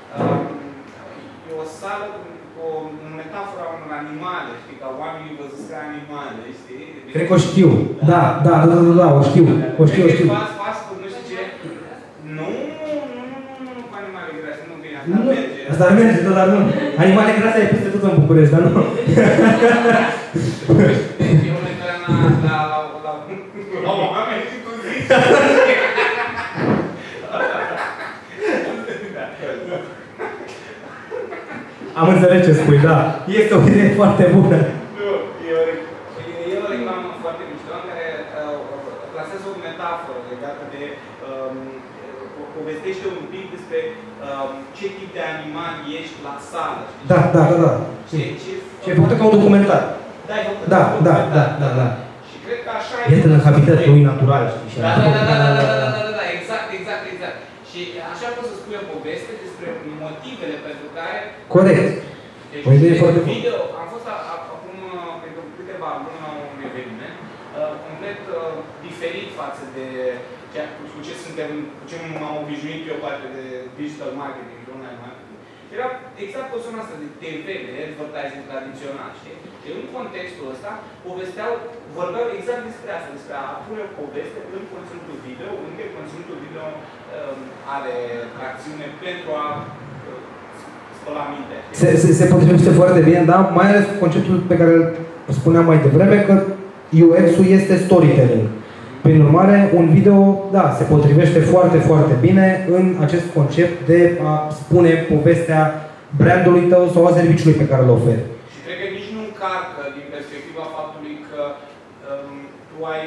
E o sală cu o metaforă a unor animale, știi, ca oamenii văzuți ca animale, știi? Cred că o știu. Da, o știu. Fast food, nu știu ce. Nu cu animale grase, nu bine, asta merge, dar nu. Animale grase ai peste tot în București, dar nu. Eu mă uitam la oameni și cum zici. Am înțeles ce spui, da. Este o idee foarte bună. Nu, e o reclamă foarte mișto în care plasează o metaforă legată de povestește un pic despre ce tip de animal ești la sală. Da. Și e făcut ca un documentar. Da. Și cred că așa e. Este în habitatul lui natural, știi? Da, exact. Și așa poți să spui o poveste despre motivele pentru care... Corect. Deci, o idee foarte bună. Video, am fost acum, cred că câteva luni la un eveniment complet diferit față de cu ce m-am obișnuit eu parte de digital marketing, de online marketing. Era exact pe zona asta de TV, de advertising tradițional, știi? Și în contextul ăsta vorbeau exact despre asta, despre a pune o poveste în conținutul video, încă conținutul video are tracțiune pentru a spăla minte. Se potrivește foarte bine, da? Mai ales conceptul pe care îl spuneam mai devreme, că UX-ul este storytelling. Prin urmare, un video, da, se potrivește foarte, foarte bine în acest concept de a spune povestea brandului tău sau a serviciului pe care îl oferi. Și cred că nici nu încarcă din perspectiva faptului că tu ai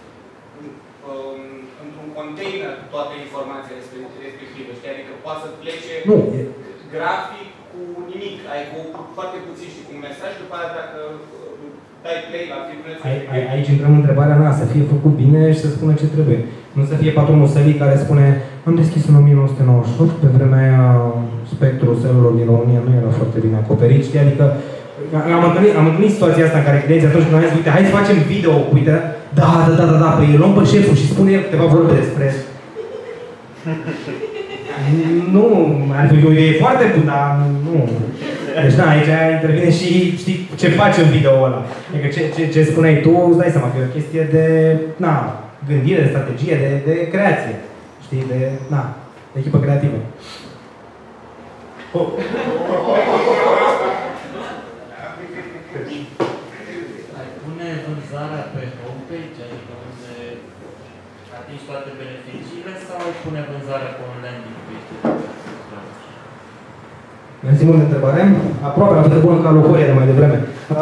într-un container toate informațiile respective, știi? Adică poate să plece grafic cu nimic, ai cu foarte puțin și cu un mesaj, după aceea dacă dai play la filmulețul. Aici intrăm întrebarea mea, să fie făcut bine și să spună ce trebuie. Nu să fie patronul sălii care spune am deschis în 1998, pe vremea aia spectrul sălilor din România nu era foarte bine acoperit, știi? Adică am întâlnit situația asta în care clienții atunci când am zis, uite, hai să facem video, uite, da, păi îl luăm pe șeful și spune el câteva vorbe despre... Nu, e o idee foarte bună, dar nu. Deci da, aici intervine și știi ce faci în video-ul ăla. Adică ce spuneai tu, îți dai seama că e o chestie de gândire, de strategie, de creație. Știi, de echipă creativă. Ai pune vânzarea pe homepage, adică unde atingi toate beneficiile, sau ai pune vânzarea pe un landing page? Mersi mult de întrebare. Aproape la fel de bună ca locoria de mai devreme.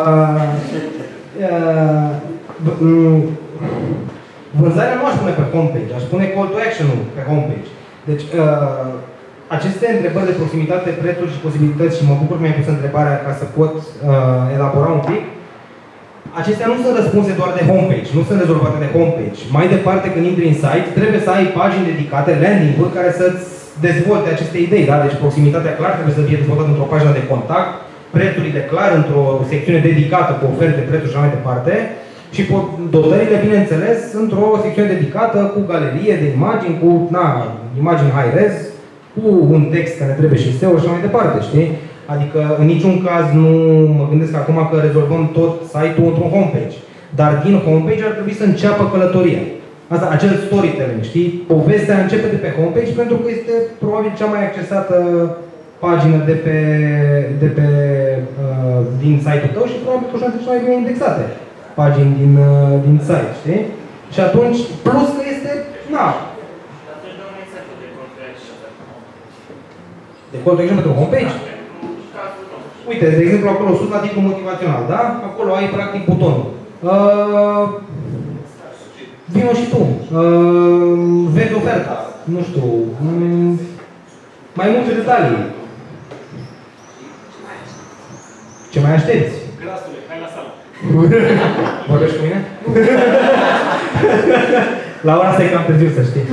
Vânzarea nu aș pune pe homepage, aș pune call to action-ul pe homepage. Deci, aceste întrebări de proximitate, prețuri și posibilități, și mă bucur că mi-ai pus întrebarea ca să pot elabora un pic, acestea nu sunt răspunse doar de homepage, nu sunt rezolvate de homepage. Mai departe, când intri în site, trebuie să ai pagini dedicate, landing-uri, care să-ți dezvolte aceste idei, da? Deci proximitatea clar trebuie să fie dezvoltată într-o pagină de contact, prețurile clar într-o secțiune dedicată cu oferte, prețuri și așa mai departe, și dotările, bineînțeles, într-o secțiune dedicată cu galerie de imagini, cu imagini high-res, cu un text care trebuie și SEO și așa mai departe, știi? Adică în niciun caz nu mă gândesc acum că rezolvăm tot site-ul într-un homepage. Dar din homepage ar trebui să înceapă călătoria. Asta, acel storytelling, știi? Povestea începe de pe homepage pentru că este probabil cea mai accesată pagină din site-ul tău și probabil cu șanse cea mai bine indexate pagini din site, știi? Și atunci, plus că este, de call to action pentru homepage? Uite, de exemplu, acolo sus la titlul motivațional, da? Acolo ai practic butonul. Vino și tu. Vezi oferta. Nu știu. Mai multe detalii. Ce mai aștepți? Grasule, hai la sală. Vorbești cu mine? La ora asta e cam târziu, să știi.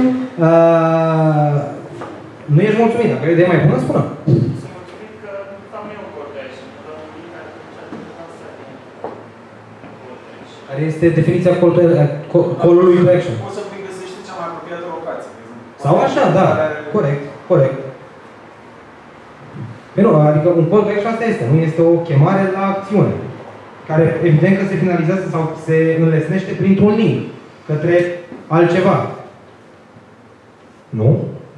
Nu ești mulțumit. Dacă e de mai bună, spune. Care este definiția call-ului to action? Poți să prin găsești cea mai apropiată locație. Sau așa, da. Corect. Nu, adică un call to action asta este. Nu este o chemare la acțiune. Care evident că se finalizează sau se înlesnește printr-un link către altceva. Nu?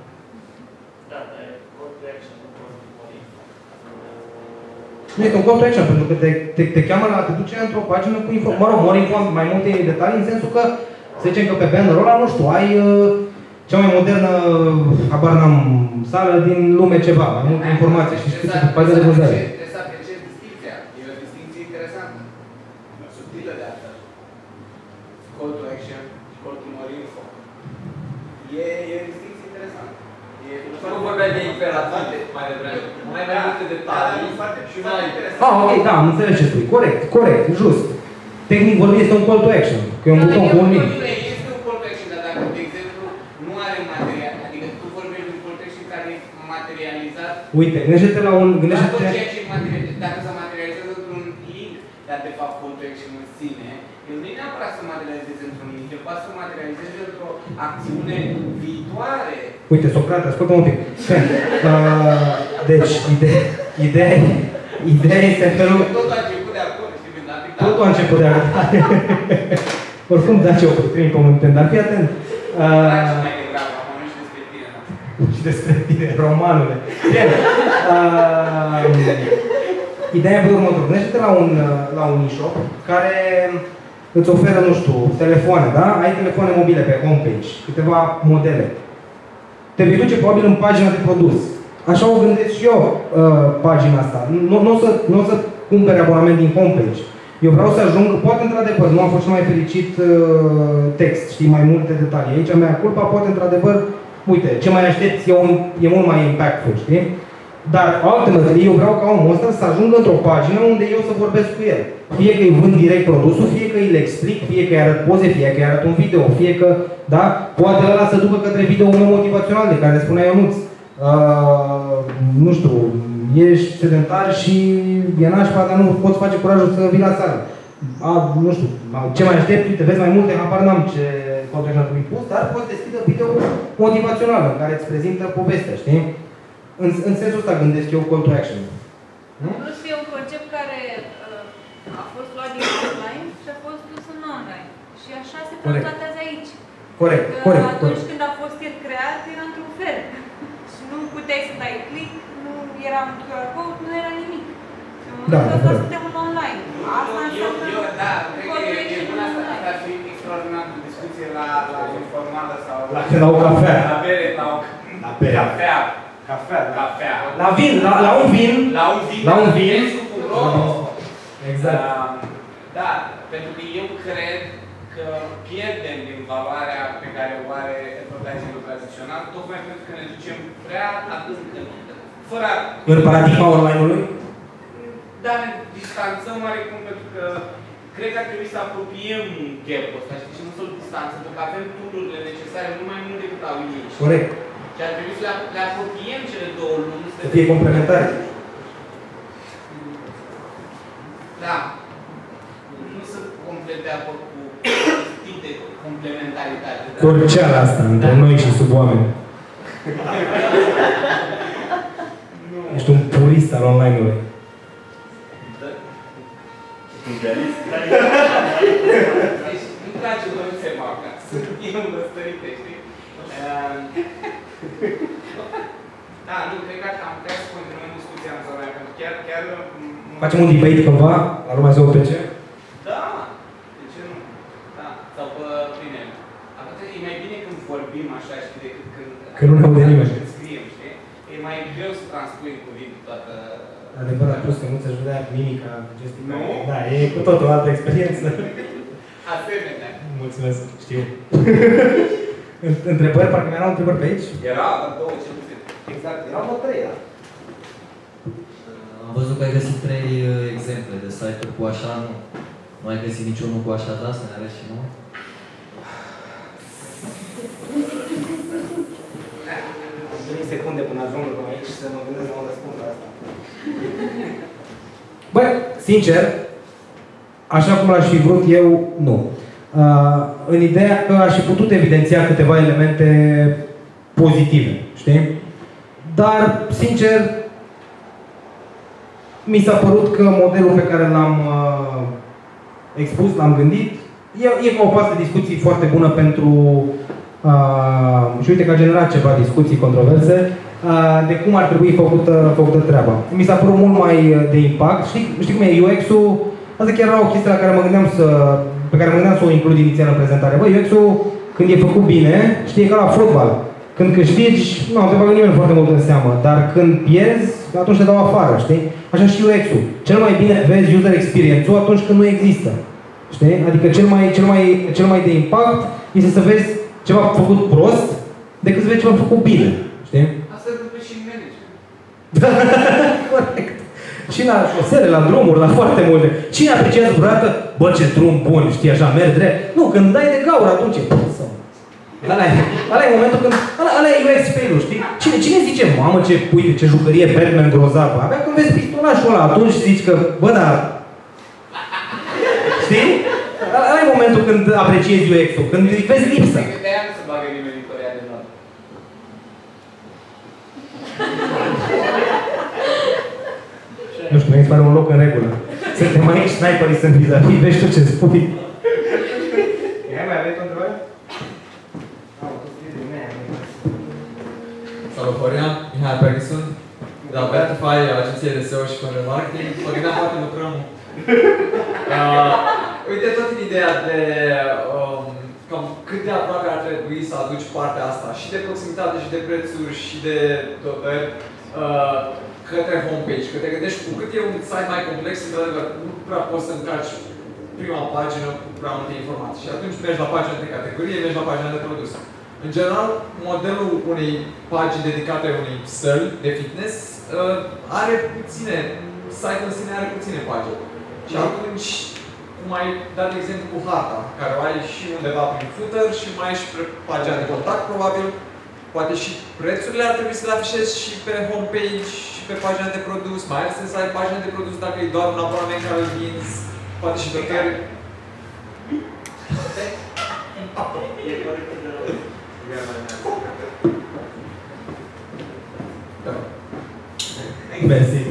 Nu este un call to action, pentru că te cheamă la te duce într-o pagină cu mai multe detalii, în sensul că, să zicem că pe bannerul ăla, nu știu, ai cea mai modernă, habar n-am, sală din lume ceva, mai multe informații și știi pe pagină de vânzare. Trebuie să apreciezi distincția. E o distincție interesantă. Subtilă de altfel. Call to action și call to more info. E o distincție interesantă. Nu vorbeai de imperative mai devreme. Mai multe detalii și mai interesant. Ok, da, am înțeles ce spui. Corect, just. Tehnic vorbind este un call to action. Că e un buton cu un link. Este un call to action, dar dacă, de exemplu, nu are material, adică tu vorbești de un call to action care e materializat. Uite, gândește-te la un... Dacă se materializează într-un link, dar de fapt call to action în sine, el nu e neapărat să materializeze într-un link, el poate să materializeze într-o acțiune viitoare. Uite, Socrate, ascultă-mă un pic. Deci, ideea este în felul... Totul a început de acolo, știi, când a picat. Totul a început de acolo. Oricum, dați o primii pământeni, dar fii atent. Mai degrabă, acum nu și despre tine. Și despre tine, romanule. Bine. Ideea e pe următor. Gândește-te la un e-shop care îți oferă, nu știu, telefoane, da? Ai telefoane mobile pe homepage, câteva modele. Te vei duce probabil în pagina de produs. Așa o gândesc și eu pagina asta. Nu o să cumpere abonament din homepage. Eu vreau să ajung, poate într-adevăr, nu am fost cel mai fericit text, știi, mai multe detalii. Aici mea culpa, poate într-adevăr, uite, ce mai aștepți e mult mai impactful, știi? Dar, alternătiv, eu vreau ca omul ăsta să ajungă într-o pagină unde eu să vorbesc cu el. Fie că îi vând direct produsul, fie că îi le explic, fie că îi arăt poze, fie că îi arăt un video, fie că, da, poate ăla să ducă către video-ul meu motivațional de care spunea Ionuț. Nu știu, ești sedentar și e nașpa, dar nu poți face curajul să vii la sală. Nu știu, ce mai aștepți, te vezi mai multe, habar n-am ce context ar trebui pus, dar poți deschide video motivațional în care îți prezintă povestea, știi? În sensul ăsta gândesc eu call to action. Plus e un concept care a fost luat din offline și a fost dus în online. Și așa se translatează aici. Corect. Atunci când a fost el creat, era într-un fel. Și nu puteai să dai click, nu era un QR code, nu era nimic. Și în momentul ăsta suntem în online. Asta înseamnă... Da, cred că e bună asta. Ar fi extraordinar de discuție la informală sau... La o cafea. La bere, la cafea. Cafea. La vin, la un vin. La un vin. Exact. Da, pentru că eu cred că pierdem din valoarea pe care o are advertising-ul tradițional, tocmai pentru că ne ducem prea adânc, fără... În paradigma online-ului? Da, ne distanțăm oarecum, pentru că cred că ar trebui să apropiem gap-ul ăsta, știi, și nu să-l distanțăm, pentru că avem tool-urile necesare mult mai mult decât au ei. Corect. Și ar trebui să le apropiem cele două lumi. Să fie complementare. Da. Nu sunt complet de acord cu tip de complementaritate. Corceala asta între noi și sub oameni. Ești un purist al online-ului. Deci, nu trage bănuțe marca. Sunt eu învăstărite, știi? Da, nu, cred că am putea să continuăm discuția în zona aia, pentru că chiar... Facem un debate cumva la lumea ZOPC? Da! De ce nu? Da. Sau pe bine. Atunci e mai bine când vorbim așa, știi, decât când nu ne aude nimeni. Când scriem, știi? E mai greu să transpui în cuvinte toată... Adevărat, plus că nu ți-aș vedea mimica, gesticarea. Nu? Da, e cu totul o altă experiență. Asemenea. Mulțumesc, știu. Întrebări? Parcă mi-erau întrebări pe aici? Era, dar două ce nu știu. Exact, erau vreo 3, da. Am văzut că ai găsit 3 exemple de site-uri cu așa, nu ai găsit niciunul cu așa, da? Să ne arăți și nouă? Am 3 secunde până ajung până aici să mă gândesc la un răspuns la asta. Băi, sincer, așa cum l-aș fi vrut eu, nu. În ideea că aș fi putut evidenția câteva elemente pozitive, știi? Dar, sincer, mi s-a părut că modelul pe care l-am expus, l-am gândit, e ca o pasă de discuții foarte bună pentru... și uite că a generat ceva discuții controverse de cum ar trebui făcută treaba. Mi s-a părut mult mai de impact. Știi cum e UX-ul? Asta chiar era o chestie la care mă gândeam pe care mă gândeam să o includ inițial în prezentare. Băi, UX-ul, când e făcut bine, știi, e ca la fotbal. Când câștigi, nu te bagă nimeni foarte mult în seamă, dar când pierzi, atunci te dau afară, știi? Așa și UX-ul. Cel mai bine vezi user experience-ul atunci când nu există. Știi? Adică cel mai de impact este să vezi ceva făcut prost decât să vezi ceva făcut bine. Știi? Asta e și în management. Da, corect. Și la șosele, la drumuri, la foarte multe. Cine apreciază vreodată, bă, ce drum bun, știi, așa, mergi drept? Nu, când dai de gaură, atunci e ăla e momentul când... Ăla e UX fail-ul, știi? Cine zice, mamă, ce, uite, ce jucărie Batman grozavă? Abia când vezi pistonașul ăla, atunci zici că, bă, da... Știi? Ăla e momentul când apreciezi UX-ul, când îi vezi lipsa. De aia nu se bagă nimeni în Corea de Nord. Nu știu, mi-ai pare un loc în regulă. Suntem aici, sniperii sunt vis-a-vis, vezi tu ce spui. Mai aveți o întrebare? Salut, Florian, Mihai Ferguson, de la Vertify, agenție de SEO și content marketing. Mă gândeam poate lucrăm. Uite, tot în ideea de cam cât de aproape ar trebui să aduci partea asta și de proximitate, și de prețuri, și de dotări către homepage. Că te gândești cu cât e un site mai complex, într-adevăr, nu prea poți să încarci prima pagină cu prea multe informații. Și atunci mergi la pagina de categorie, mergi la pagina de produs. În general, modelul unei pagini dedicate unei săli de fitness are puține, site-ul în sine are puține pagini. Și atunci, cum ai dat exemplu cu harta, care o ai și undeva prin footer și mai ai și pe pagina de contact, probabil, poate și prețurile ar trebui să le afișezi și pe homepage și pe pagina de produs, mai ales să ai pagina de produs dacă e doar un abonament care îl vinzi, poate și pe care... Mersi.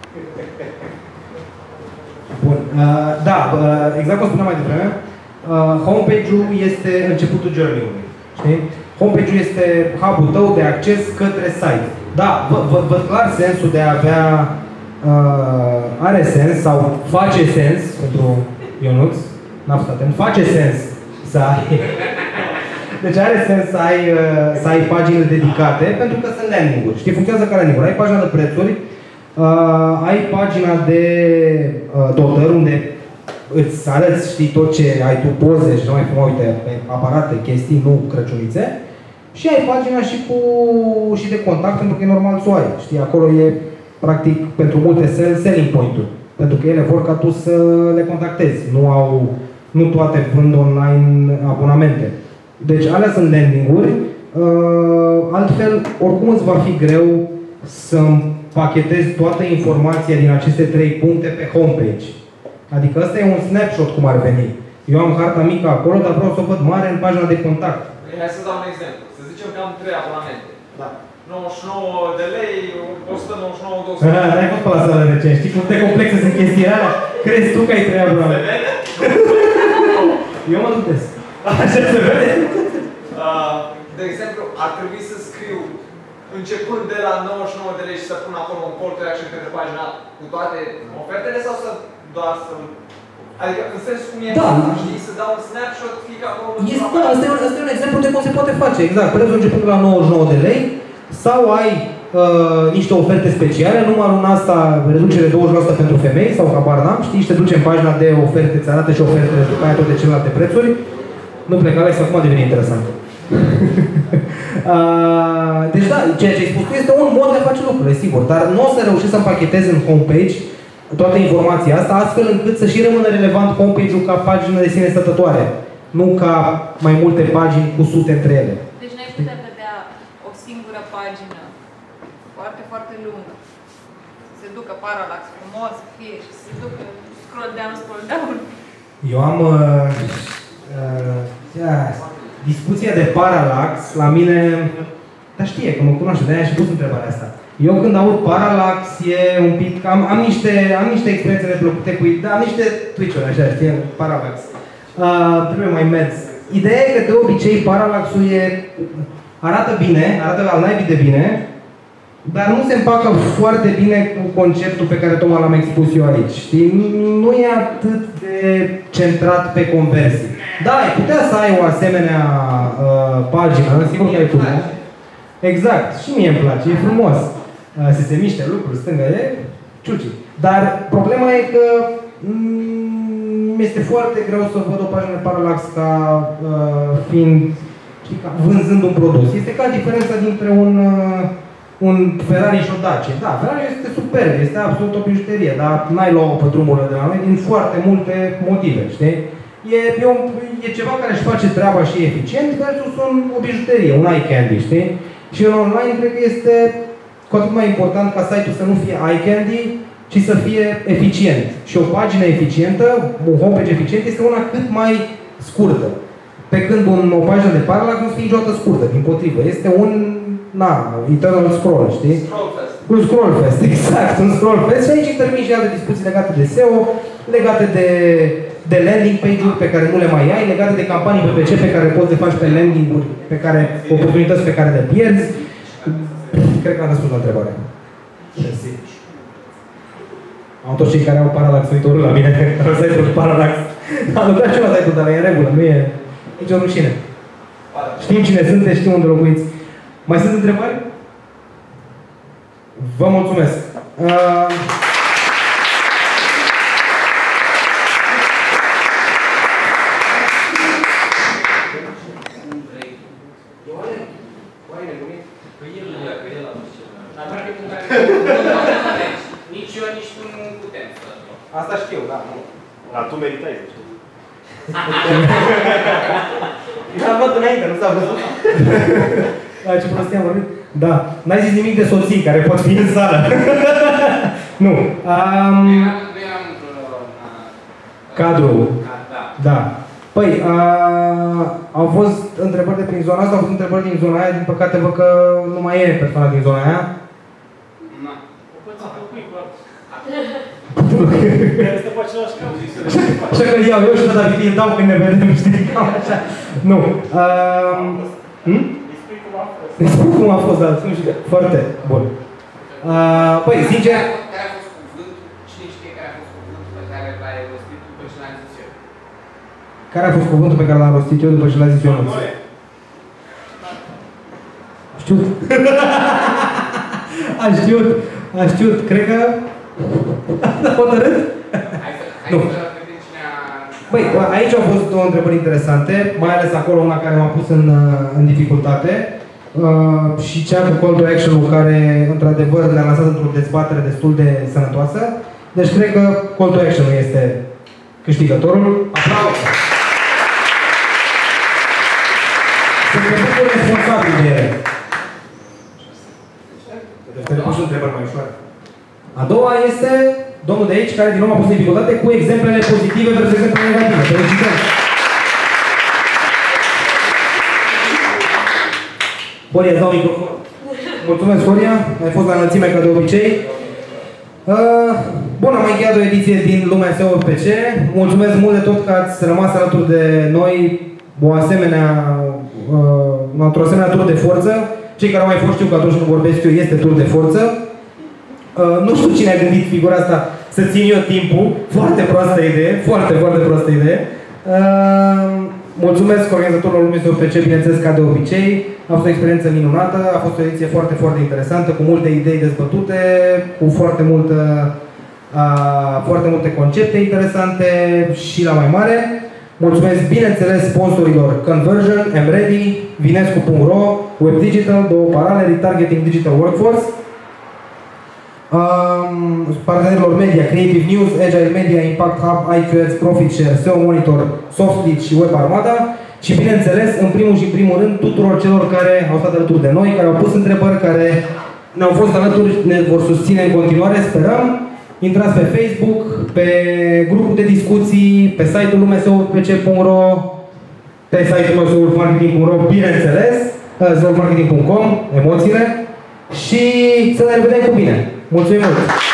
Bun. Da, exact cum spuneam mai devreme, homepage-ul este începutul journey-ului. Știi? Homepage-ul este hub-ul tău de acces către site. Da, văd clar sensul de a avea, are sens sau face sens, pentru Ionuț, n-am fost atent, face sens să ai, deci are sens să ai pagini dedicate, pentru că sunt landing-uri, știi, funcționează ca landing-uri, ai pagina de prețuri, ai pagina de dotări, unde îți arăți, știi, tot ce ai tu, poze și nu mai frumos, uite, aparate, chestii, nu crăciunițe. Și ai pagina și de contact, pentru că e normal să o ai. Știi, acolo e, practic, pentru multe selling point-uri. Pentru că ele vor ca tu să le contactezi. Nu toate vând online abonamente. Deci, alea sunt landing-uri. Altfel, oricum îți va fi greu să împachetezi toată informația din aceste 3 puncte pe homepage. Adică ăsta e un snapshot cum ar veni. Eu am harta mică acolo, dar vreau să o văd mare în pagina de contact. Hai să dau un exemplu. Să zicem că am 3 abonamente. Da. 99 de lei, 199, 200. N-ai fost pe la sală recent, știi cum de complexe sunt chestiile alea? Crezi tu că ai 3 abonamente? Eu mă luptesc. Așa se vede? De exemplu, ar trebui să scriu începând de la 99 de lei și să pun acolo un call to action către pagina cu toate ofertele sau să doar să... Adică în sensul cum e, știi, să dau un snapshot, click acolo... Asta e un exemplu de cum se poate face, exact. Prețul începând la 99 de lei sau ai niște oferte speciale, numărul în asta reducere 20% pentru femei sau habar n-am, știi, și te duci în pagina de oferte, îți arată și ofertele după aia toate celelalte prețuri. Nu pleca, Alex, acum devine interesant. Deci da, ceea ce ai spus tu este un mod de a face lucrurile, sigur, dar nu o să reușești să împachetezi în homepage toată informația asta, astfel încât să și rămână relevant homepage-ul ca pagină de sine stătătoare, nu ca mai multe pagini cu sute între ele. Deci n-ai putea vedea o singură pagină foarte, foarte lungă. Să se ducă parallax frumos, fie și să se ducă scroll down. Eu am discuția de parallax la mine, dar știe că mă cunoaște, de-aia și pus întrebarea asta. Eu când aud parallax e un pic, am niște experiențe neplăcute cu am niște Twitch-uri așa, știi, parallax. Trebuie mai mers. Ideea e că de obicei parallaxul arată bine, arată al naibii de bine, dar nu se împacă foarte bine cu conceptul pe care tocmai l-am expus eu aici. Știi? Nu e atât de centrat pe conversii. Da, ai putea să ai o asemenea pagină, sigur că ai putea. Exact, și mie îmi place, e frumos. Să se miște lucruri, stângă e ciuci. Dar problema e că mi-este foarte greu să văd o pagină parallax ca fiind, știi, ca vânzând un produs. Este ca diferența dintre un Ferrari și o Dacia. Da, Ferrari este superb, este absolut o bijuterie, dar n-ai luat-o pe drumurile de la noi din foarte multe motive, știi? E ceva care își face treaba și e eficient versus o bijuterie, un eye candy, știi? Și în online cred că este cu atât mai important ca site-ul să nu fie eye candy, ci să fie eficient. Și o pagină eficientă, un homepage eficient, este una cât mai scurtă. Pe când o pagină de parallax nu fie niciodată scurtă, dimpotrivă. Este un eternal scroll, știi? Un scroll fest, exact, un scroll fest. Și aici intervin și alte discuții legate de SEO, legate de landing page-uri pe care nu le mai ai, legate de campanii PPC pe care poți să faci pe landing-uri, oportunități pe care le pierzi. Cred că am răspuns la întrebare. Mersi. Am toți cei care au parallax uitorul la mine, care au site-ul parallax. Am lucrat și la site-ul, dar e în regulă, nu e nicio rușine. Știm cine sunteți, știm unde locuiți. Mai sunt întrebări? Vă mulțumesc. Nici eu, nici tu nu putem. Asta știu, da. Dar tu meritai, știu. Am văzut înainte, nu s-a văzut. Ce prostie am vorbit? Da. N-ai zis nimic de soții care pot fi în sală. Nu. Cadrul. Da. Păi, au fost întrebări de prin zona asta, au fost întrebări din zona aia, din păcate văd că nu mai e persoana din zona aia. Nu. O poți să propui cu altul. Este pe același cap. Așa că îl iau eu și David îl dau când ne vedem, știi, cam așa. Nu. Îi spun cum a fost, dar nu știu. Foarte bun. Păi, sincer... Care a fost cuvântul? Cine știe care a fost cuvântul pe care l-ai rostit după ce l-am zis eu? Care a fost cuvântul pe care l-am rostit eu după ce l-a zis eu? Știut. A știut. Cred că... A hotărât? Hai să vedem cine a... Băi, aici au fost două întrebări interesante, mai ales acolo una care m-a pus în dificultate. Și cea cu call to action-ul care, într-adevăr, le-a lansat într-o dezbatere destul de sănătoasă. Deci cred că call to action-ul este câștigătorul. Aplauze! Sunt responsabil de A doua este domnul de aici, care din nou a pus dificultate cu exemplele pozitive versus exemplele negative. Felicitări! Horia, îți dau microfon. Mulțumesc, Horia. Ai fost la înălțime ca de obicei. Bun, am încheiat o ediție din lumea SEO-PC. Mulțumesc mult de tot că ați rămas alături de noi într-o asemenea tur de forță. Cei care au mai fost știu că atunci când vorbesc eu este tur de forță. Nu știu cine a gândit figura asta să țin eu timpul. Foarte proastă idee, foarte, foarte proastă idee. Mulțumesc organizatorilor lumii SEO-PC, bineînțeles, ca de obicei. A fost o experiență minunată, a fost o ediție foarte, foarte interesantă, cu multe idei dezbătute, cu foarte multe concepte interesante și la mai mare. Mulțumesc, bineînțeles, sponsorilor Conversion, Mready, Vinescu.ro, Web Digital, Două Parale, Retargeting Digital Workforce, partenerilor media, Creative News, Agile Media, Impact Hub, IQ Ads, Profit Share, SEO Monitor, Softlead și Web Armada. Și bineînțeles, în primul și primul rând, tuturor celor care au stat alături de noi, care au pus întrebări, care ne-au fost alături, ne vor susține în continuare, sperăm. Intrați pe Facebook, pe grupul de discuții, pe site-ul lumeseopc.ro, pe site-ul meu soulmarketing.ro, bineînțeles, soulmarketing.com, emoțiile, și să ne revedem cu bine. Mulțumim mult!